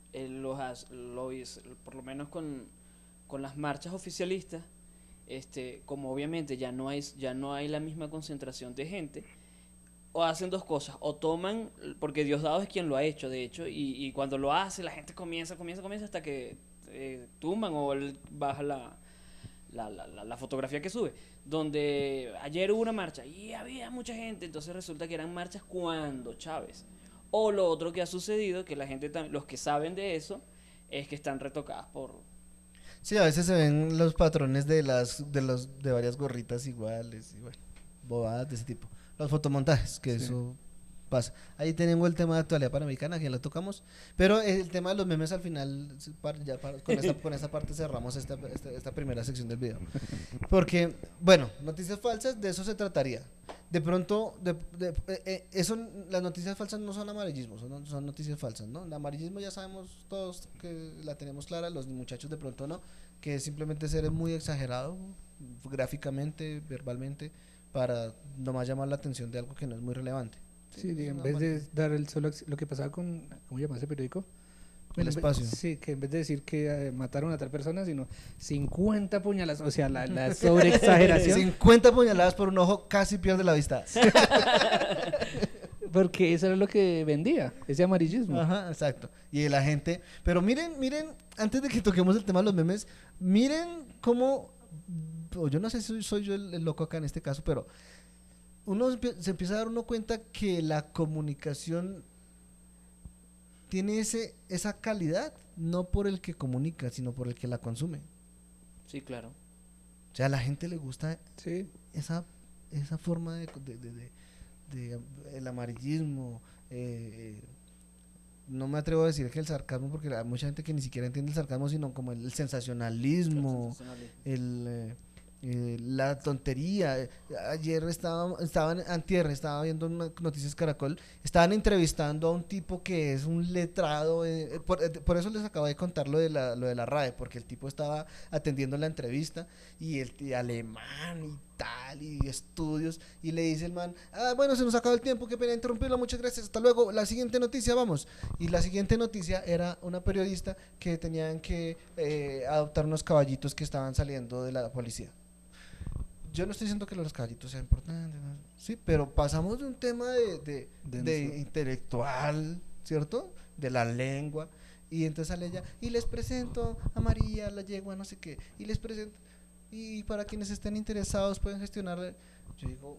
Speaker 2: eh, los, as- lo hizo, por lo menos con, con las marchas oficialistas, este, como obviamente ya no hay, ya no hay la misma concentración de gente, o hacen dos cosas, o toman, porque Diosdado es quien lo ha hecho, de hecho, y, y cuando lo hace la gente comienza, comienza, comienza hasta que eh, tumban o él baja la, la, la, la, la fotografía que sube, donde ayer hubo una marcha y había mucha gente, entonces resulta que eran marchas cuando Chávez. O lo otro que ha sucedido, que la gente, tam- los que saben de eso, es que están retocadas por...
Speaker 1: Sí, a veces se ven los patrones de las de los de varias gorritas iguales y bueno, bobadas de ese tipo. Los fotomontajes, que
Speaker 3: Sí.
Speaker 1: eso pasa. Ahí tenemos el tema de actualidad panamericana, que ya lo tocamos, pero el tema de los memes al final, sí, par- ya par- con, esta, con esta parte cerramos esta, esta, esta primera sección del video. Porque, bueno, noticias falsas, de eso se trataría. De pronto, de, de- eh, eh, eso, las noticias falsas no son amarillismo, son, son noticias falsas, ¿no? El amarillismo ya sabemos todos que la tenemos clara, los muchachos de pronto no, que es simplemente ser muy exagerado, gráficamente, verbalmente, para nomás llamar la atención de algo que no es muy relevante.
Speaker 3: Sí, diga, en
Speaker 1: no,
Speaker 3: vez de
Speaker 1: amarillismo.
Speaker 3: dar el solo acc- lo que pasaba con, ¿cómo se llama ese periódico?
Speaker 1: El
Speaker 3: En ve-
Speaker 1: espacio.
Speaker 3: Sí, que en vez de decir que eh, mataron a tal persona, sino cincuenta puñaladas, o sea, la, la sobreexageración,
Speaker 1: cincuenta puñaladas por un ojo casi pierde la vista.
Speaker 3: porque eso era lo que vendía, ese amarillismo.
Speaker 1: Ajá, exacto. Y la gente, pero miren, miren, antes de que toquemos el tema de los memes, miren cómo, o yo no sé si soy, soy yo el, el loco acá en este caso, pero uno empie- se empieza a dar uno cuenta que la comunicación tiene ese, esa calidad, no por el que comunica, sino por el que la consume.
Speaker 2: Sí, claro.
Speaker 1: O sea, a la gente le gusta
Speaker 3: Sí,
Speaker 1: esa, esa forma de, de, de- de- de, el amarillismo, eh, eh, no me atrevo a decir que el sarcasmo, porque hay mucha gente que ni siquiera entiende el sarcasmo, sino como el, el sensacionalismo, el, eh, eh, la tontería. Eh, Ayer estaba, estaban, antier, estaba viendo una- Noticias Caracol, estaban entrevistando a un tipo que es un letrado, eh, eh, por, eh, por eso les acabo de contar lo de la, lo de la RAE, porque el tipo estaba atendiendo la entrevista y el y alemán y tal, y estudios, y le dice el man, ah, bueno, se nos acabó el tiempo, qué pena interrumpirlo, muchas gracias, hasta luego, la siguiente noticia, vamos. Y la siguiente noticia era una periodista que tenían que eh, adoptar unos caballitos que estaban saliendo de la policía. Yo no estoy diciendo que los caballitos sean importantes, ¿no? Sí, pero pasamos de un tema de, de, de
Speaker 3: Denso.
Speaker 1: intelectual, ¿cierto? De la lengua, y entonces sale ella, y les presento a María, la yegua, no sé qué, y les presento, y para quienes estén interesados pueden gestionarle. Yo digo,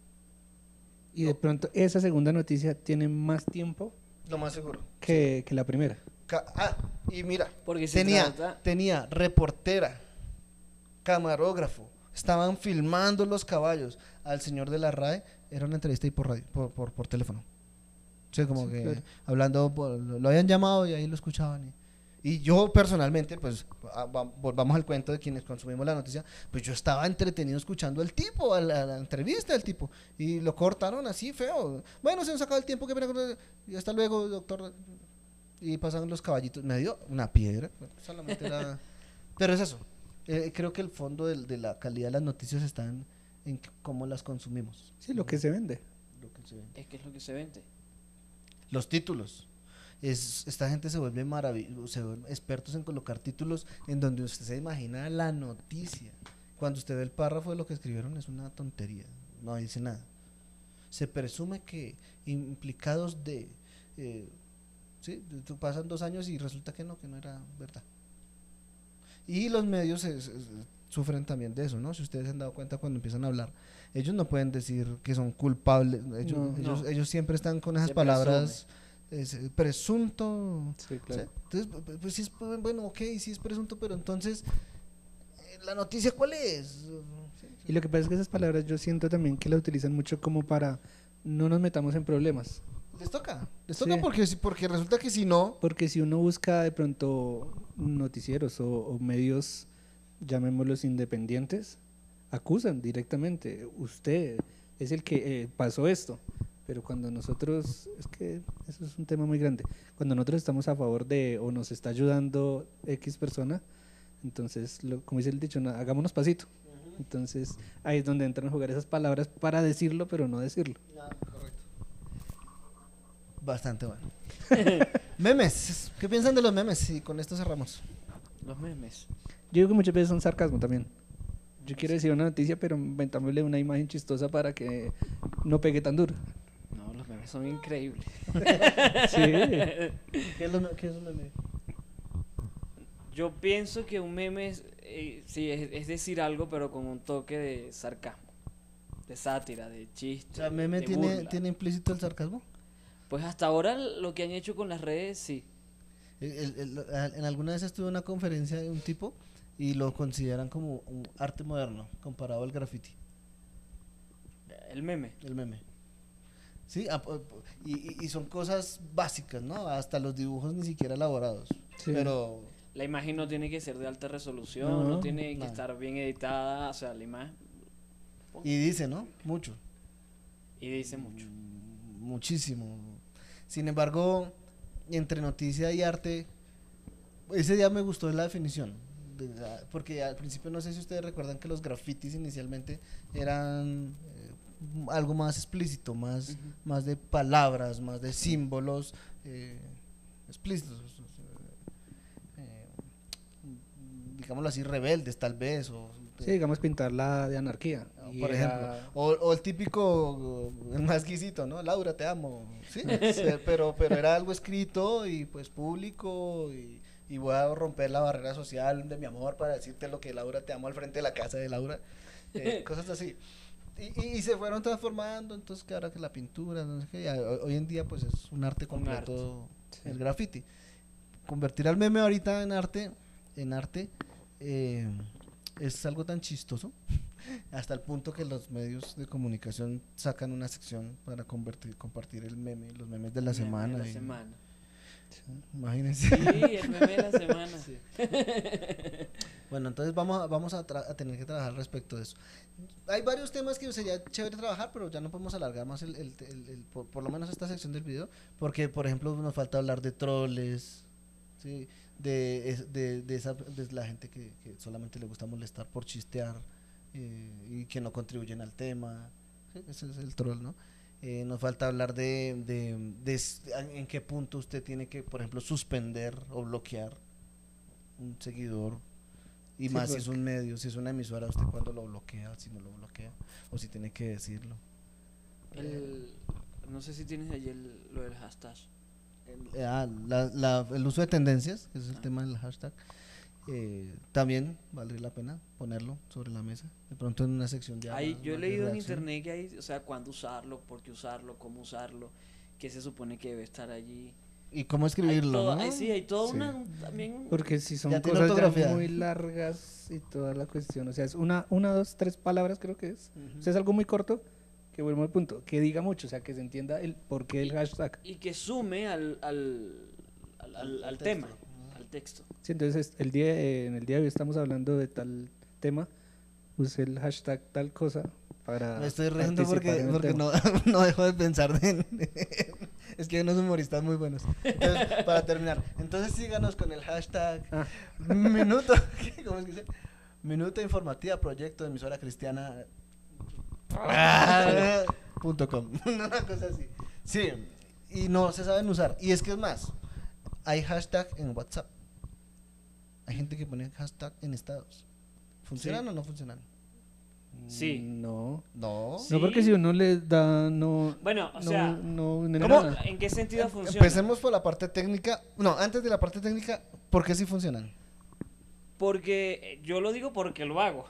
Speaker 3: y de pronto esa segunda noticia tiene más tiempo
Speaker 1: lo más seguro.
Speaker 3: que, que la primera.
Speaker 1: Ca- Ah, y mira,
Speaker 2: Porque se
Speaker 1: tenía,
Speaker 2: trata-
Speaker 1: tenía reportera, camarógrafo, estaban filmando los caballos. Al señor de la RAE era una entrevista ahí por radio, por, por, por teléfono. Sí, como
Speaker 3: Sí,
Speaker 1: que
Speaker 3: claro.
Speaker 1: hablando, por- lo, lo habían llamado y ahí lo escuchaban. Y, y yo personalmente, pues, a- va- volvamos al cuento de quienes consumimos la noticia, pues yo estaba entretenido escuchando al tipo, a la, a la entrevista del tipo, y lo cortaron así feo. Bueno, se nos acaba el tiempo, qué pena con- y hasta luego, doctor. Y pasan los caballitos, me dio una piedra, solamente era... Pero es eso, eh, creo que el fondo del- de, la calidad de las noticias está en, en c- cómo las consumimos.
Speaker 3: Sí, lo que se vende.
Speaker 1: Lo que se ve.
Speaker 2: Es que es lo que se vende.
Speaker 1: Los títulos. Es, esta gente se vuelve maravillosa, se vuelve expertos en colocar títulos en donde usted se imagina la noticia. Cuando usted ve el párrafo de lo que escribieron es una tontería, no dice nada. Se presume que implicados de... eh, sí, tú- pasan dos años y resulta que no, que no era verdad. Y los medios se- se- se- sufren también de eso, ¿no? Si ustedes se han dado cuenta cuando empiezan a hablar, ellos no pueden decir que son culpables, ellos,
Speaker 3: No.
Speaker 1: ellos,
Speaker 2: No.
Speaker 1: ellos siempre están con esas
Speaker 2: Se
Speaker 1: palabras, es, eh, presunto,
Speaker 3: Sí, claro.
Speaker 1: ¿sí? Entonces, pu- pu- pues sí es, pu- bueno, ok, sí es presunto, pero entonces, eh, ¿la noticia cuál es? Sí,
Speaker 3: Y lo que pasa es que esas palabras yo siento también que las utilizan mucho como para no nos metamos en problemas.
Speaker 1: Les toca, les toca
Speaker 3: Sí.
Speaker 1: porque, si- porque resulta que si no,
Speaker 3: Porque si uno busca de pronto noticieros o, o medios, llamémoslos independientes, acusan directamente, usted es el que eh, pasó esto. Pero cuando nosotros, es que eso es un tema muy grande, cuando nosotros estamos a favor de o nos está ayudando X persona, entonces, lo, como dice el dicho, no, hagámonos pasito. Entonces ahí es donde entran a jugar esas palabras para decirlo, pero no decirlo.
Speaker 1: correcto. Bastante bueno. Memes, ¿qué piensan de los memes? Y con esto cerramos.
Speaker 2: Los memes.
Speaker 3: Yo digo que muchas veces son sarcasmo también. Yo quiero decir una noticia, pero inventándole una imagen chistosa para que no pegue tan duro.
Speaker 2: No, los memes son increíbles.
Speaker 3: Sí.
Speaker 1: ¿Qué es, lo, qué es un meme?
Speaker 2: Yo pienso que un meme es, eh, sí, es, es decir algo, pero con un toque de sarcasmo, de sátira, de chiste.
Speaker 1: O sea, meme
Speaker 2: de
Speaker 1: tiene,
Speaker 2: burla.
Speaker 1: tiene implícito el sarcasmo.
Speaker 2: Pues hasta ahora lo que han hecho con las redes, sí.
Speaker 1: El- el- el- en alguna vez estuve en una conferencia de un tipo y lo consideran como un arte moderno comparado al graffiti,
Speaker 2: El meme.
Speaker 1: el meme. Sí, ah, po- po- y, y- y son cosas básicas, ¿no? Hasta los dibujos ni siquiera elaborados.
Speaker 3: Sí.
Speaker 1: Pero
Speaker 2: La imagen no tiene que ser de alta resolución,
Speaker 3: No,
Speaker 2: no, tiene que
Speaker 1: nada.
Speaker 2: estar bien editada, o sea, la imagen.
Speaker 1: y dice, ¿no? Mucho.
Speaker 2: Y dice mucho.
Speaker 1: Mm, Muchísimo. Sin embargo, entre noticia y arte, ese día me gustó la definición. de la- Porque al principio no sé si ustedes recuerdan que los grafitis inicialmente eran eh, algo más explícito, más,
Speaker 2: Ujú.
Speaker 1: más de palabras, más de símbolos eh, explícitos. eh, digámoslo así, rebeldes tal vez. O,
Speaker 3: Sí, digamos pintarla de anarquía. Y
Speaker 1: por
Speaker 3: era-
Speaker 1: ejemplo, o, o el típico, el más exquisito, ¿no? Laura, te amo, sí, sí, pero, pero era algo escrito y pues público y, y voy a romper la barrera social de mi amor para decirte lo que Laura, te amo al frente de la casa de Laura, eh, cosas así. Y, y, y se fueron transformando, entonces que ahora que la pintura, no sé qué, y a- hoy en día pues es un arte completo,
Speaker 3: Sí.
Speaker 1: el graffiti. Convertir al meme ahorita en arte, en arte, eh, es algo tan chistoso hasta el punto que los medios de comunicación sacan una sección para convertir, compartir el meme, los memes de la
Speaker 2: Meme
Speaker 1: semana.
Speaker 2: De la
Speaker 1: y-
Speaker 2: semana.
Speaker 1: Imagínense.
Speaker 2: Sí, el meme de la semana.
Speaker 1: Bueno, entonces vamos a, vamos a, tra- a tener que trabajar respecto de eso. Hay varios temas que sería chévere trabajar, pero ya no podemos alargar más el, el- el- el- por, por lo menos esta sección del video, porque por ejemplo nos falta hablar de troles, ¿sí? de, es- de, de esa, de la gente que, que solamente le gusta molestar por chistear eh, y que no contribuyen al tema, ¿sí? Ese es el troll, ¿no? Eh, nos falta hablar de, de, de s- en qué punto usted tiene que, por ejemplo, suspender o bloquear un seguidor. Y
Speaker 3: Sí,
Speaker 1: más si es
Speaker 3: porque-
Speaker 1: un medio, si es una emisora, usted cuando lo bloquea, si no lo bloquea, o si tiene que decirlo.
Speaker 2: El, no sé si tienes allí el, lo del hashtag.
Speaker 1: Eh, ah, la- la- el uso de tendencias, que ese es el
Speaker 2: Ah.
Speaker 1: tema del hashtag, eh, también valdría la pena ponerlo sobre la mesa. De pronto en una sección ya.
Speaker 2: Hay,
Speaker 1: más-
Speaker 2: yo he
Speaker 1: más de
Speaker 2: leído en
Speaker 1: redacción.
Speaker 2: internet que hay, o sea, cuándo usarlo, por qué usarlo, cómo usarlo, qué se supone que debe estar allí.
Speaker 1: Y cómo
Speaker 2: Hay
Speaker 1: escribirlo,
Speaker 2: todo-
Speaker 1: ¿no?
Speaker 2: hay- sí, hay todo
Speaker 1: Sí.
Speaker 2: una también.
Speaker 3: Porque si son
Speaker 1: Ya tiene
Speaker 3: cosas ya
Speaker 1: ortografía.
Speaker 3: muy largas y toda la cuestión, o sea, es una, una, dos, tres palabras creo que es.
Speaker 1: Ujú.
Speaker 3: O sea, es algo muy corto, que vuelvo al punto, que diga mucho, o sea, que se entienda el porqué del hashtag.
Speaker 2: Y que sume al, al, al, al-
Speaker 1: Al- al
Speaker 2: al
Speaker 1: texto.
Speaker 2: tema,
Speaker 1: Ajá.
Speaker 2: al texto.
Speaker 3: Sí, entonces el día, eh, en el día de hoy estamos hablando de tal tema, use el hashtag tal cosa para
Speaker 1: Me estoy riendo
Speaker 3: participar
Speaker 1: porque,
Speaker 3: en el
Speaker 1: porque
Speaker 3: tema.
Speaker 1: no, no dejo de pensar en... es que hay unos humoristas muy buenos. Entonces, para terminar, entonces síganos con el hashtag
Speaker 3: Ah.
Speaker 1: minuto, ¿cómo es que dice? Minuto informativa, proyecto de emisora cristiana punto com. Una cosa así. Sí, y no se saben usar. Y es que es más, hay hashtag en WhatsApp. Hay gente que pone hashtag en estados. ¿Funcionan
Speaker 2: Sí.
Speaker 1: o no funcionan?
Speaker 2: Sí.
Speaker 3: No.
Speaker 1: No.
Speaker 2: Sí.
Speaker 3: No, porque si uno le da, no.
Speaker 2: Bueno, o
Speaker 3: no,
Speaker 2: sea,
Speaker 3: no, no,
Speaker 1: ¿Cómo?
Speaker 3: nada.
Speaker 2: ¿en qué sentido
Speaker 1: Em-
Speaker 2: funciona?
Speaker 1: Empecemos por la parte técnica. No, antes de la parte técnica, ¿por qué sí funcionan?
Speaker 2: Porque eh, yo lo digo porque lo hago.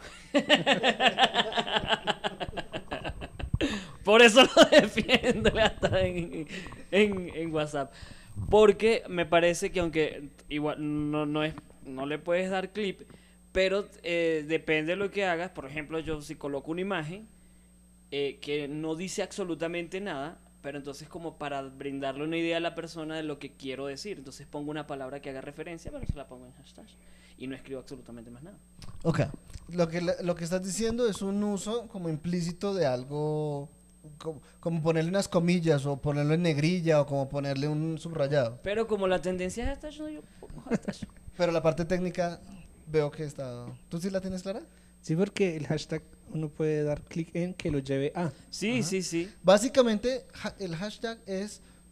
Speaker 2: Por eso lo defiendo hasta en, en, en WhatsApp. Porque me parece que aunque igual no, no es no le puedes dar clip, pero eh, depende de lo que hagas. Por ejemplo, yo si coloco una imagen eh, que no dice absolutamente nada, pero entonces como para brindarle una idea a la persona de lo que quiero decir, entonces pongo una palabra que haga referencia, pero se la pongo en hashtag y no escribo absolutamente más nada.
Speaker 1: Ok. Lo que, la- lo que estás diciendo es un uso como implícito de algo, como, como ponerle unas comillas o ponerlo en negrilla o como ponerle un subrayado.
Speaker 2: Pero como la tendencia es hashtag, no, yo pongo hashtag.
Speaker 1: Pero la parte técnica veo que está... ¿Tú sí la tienes clara?
Speaker 3: Sí, porque el hashtag uno puede dar clic en que lo lleve a.
Speaker 2: Sí,
Speaker 1: Ajá.
Speaker 2: sí, sí.
Speaker 1: Básicamente, ja- el hashtag es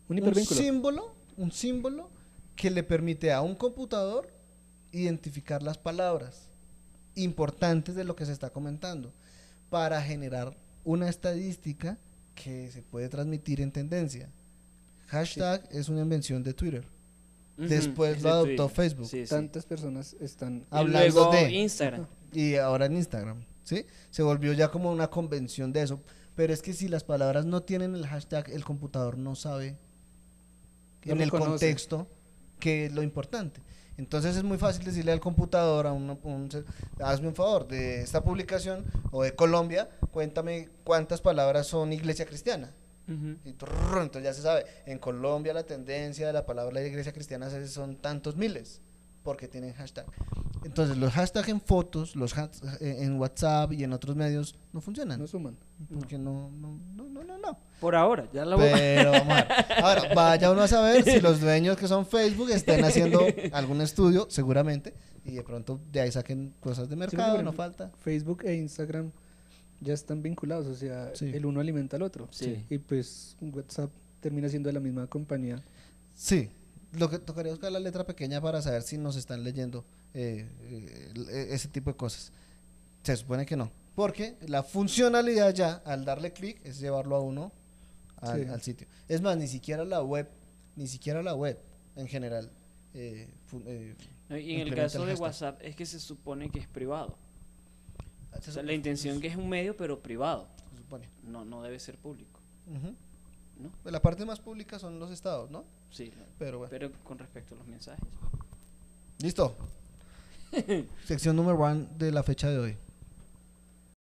Speaker 3: Un
Speaker 1: un
Speaker 3: hipervínculo.
Speaker 1: símbolo, un símbolo que le permite a un computador identificar las palabras importantes de lo que se está comentando para generar una estadística que se puede transmitir en tendencia. Hashtag es una invención de Twitter.
Speaker 2: Ujú,
Speaker 1: Después
Speaker 2: es
Speaker 1: lo
Speaker 2: de
Speaker 1: adoptó
Speaker 2: Twitter.
Speaker 1: Facebook.
Speaker 2: Sí, sí.
Speaker 3: Tantas personas están...
Speaker 2: Y
Speaker 1: hablando
Speaker 2: luego
Speaker 1: de-
Speaker 2: Instagram.
Speaker 1: Y ahora en Instagram, ¿sí? Se volvió ya como una convención de eso. Pero es que si las palabras no tienen el hashtag, el computador no sabe
Speaker 3: No
Speaker 1: en
Speaker 3: lo
Speaker 1: el
Speaker 3: conoce.
Speaker 1: contexto qué es lo importante. Entonces es muy fácil decirle al computador, a un, un- hazme un favor, de esta publicación o de Colombia, cuéntame cuántas palabras son iglesia cristiana.
Speaker 2: Ujú.
Speaker 1: Y trrr, entonces ya se sabe, en Colombia la tendencia de la palabra de iglesia cristiana es- son tantos miles, porque tienen hashtag. Entonces los hashtags en fotos, los hashtags en WhatsApp y en otros medios no funcionan.
Speaker 3: No suman.
Speaker 1: Porque no, no, no, no, no, no.
Speaker 2: Por ahora, ya la voy
Speaker 1: Pero vamos a ver. Ahora, vaya uno a saber si los dueños que son Facebook están haciendo algún estudio, seguramente, y de pronto de ahí saquen cosas de
Speaker 3: Sí, porque,
Speaker 1: mercado,
Speaker 3: por
Speaker 1: no
Speaker 3: ejemplo,
Speaker 1: falta.
Speaker 3: Facebook e Instagram ya están vinculados, o sea,
Speaker 1: Sí.
Speaker 3: el uno alimenta al otro.
Speaker 2: Sí.
Speaker 3: Y pues WhatsApp termina siendo de la misma compañía.
Speaker 1: Sí, lo que tocaría buscar la letra pequeña para saber si nos están leyendo eh, eh, ese tipo de cosas. Se supone que no, porque la funcionalidad ya al darle clic es llevarlo a uno al,
Speaker 3: Sí.
Speaker 1: al sitio. Es más, ni siquiera la web, ni siquiera la web en general. eh, fu- eh,
Speaker 2: No, y en el
Speaker 1: implementa
Speaker 2: caso
Speaker 1: el
Speaker 2: de
Speaker 1: hashtag.
Speaker 2: WhatsApp es que se supone que es privado.
Speaker 1: se
Speaker 2: O sea,
Speaker 1: sup-
Speaker 2: la intención
Speaker 1: se
Speaker 2: que es un medio, pero privado.
Speaker 1: supone.
Speaker 2: No, no debe ser público.
Speaker 1: Ujú.
Speaker 2: ¿No?
Speaker 1: Pues la parte más pública son los estados, ¿no?
Speaker 2: Sí,
Speaker 1: Pero bueno.
Speaker 2: pero con respecto a los mensajes.
Speaker 1: Listo. Sección número one de la fecha de hoy.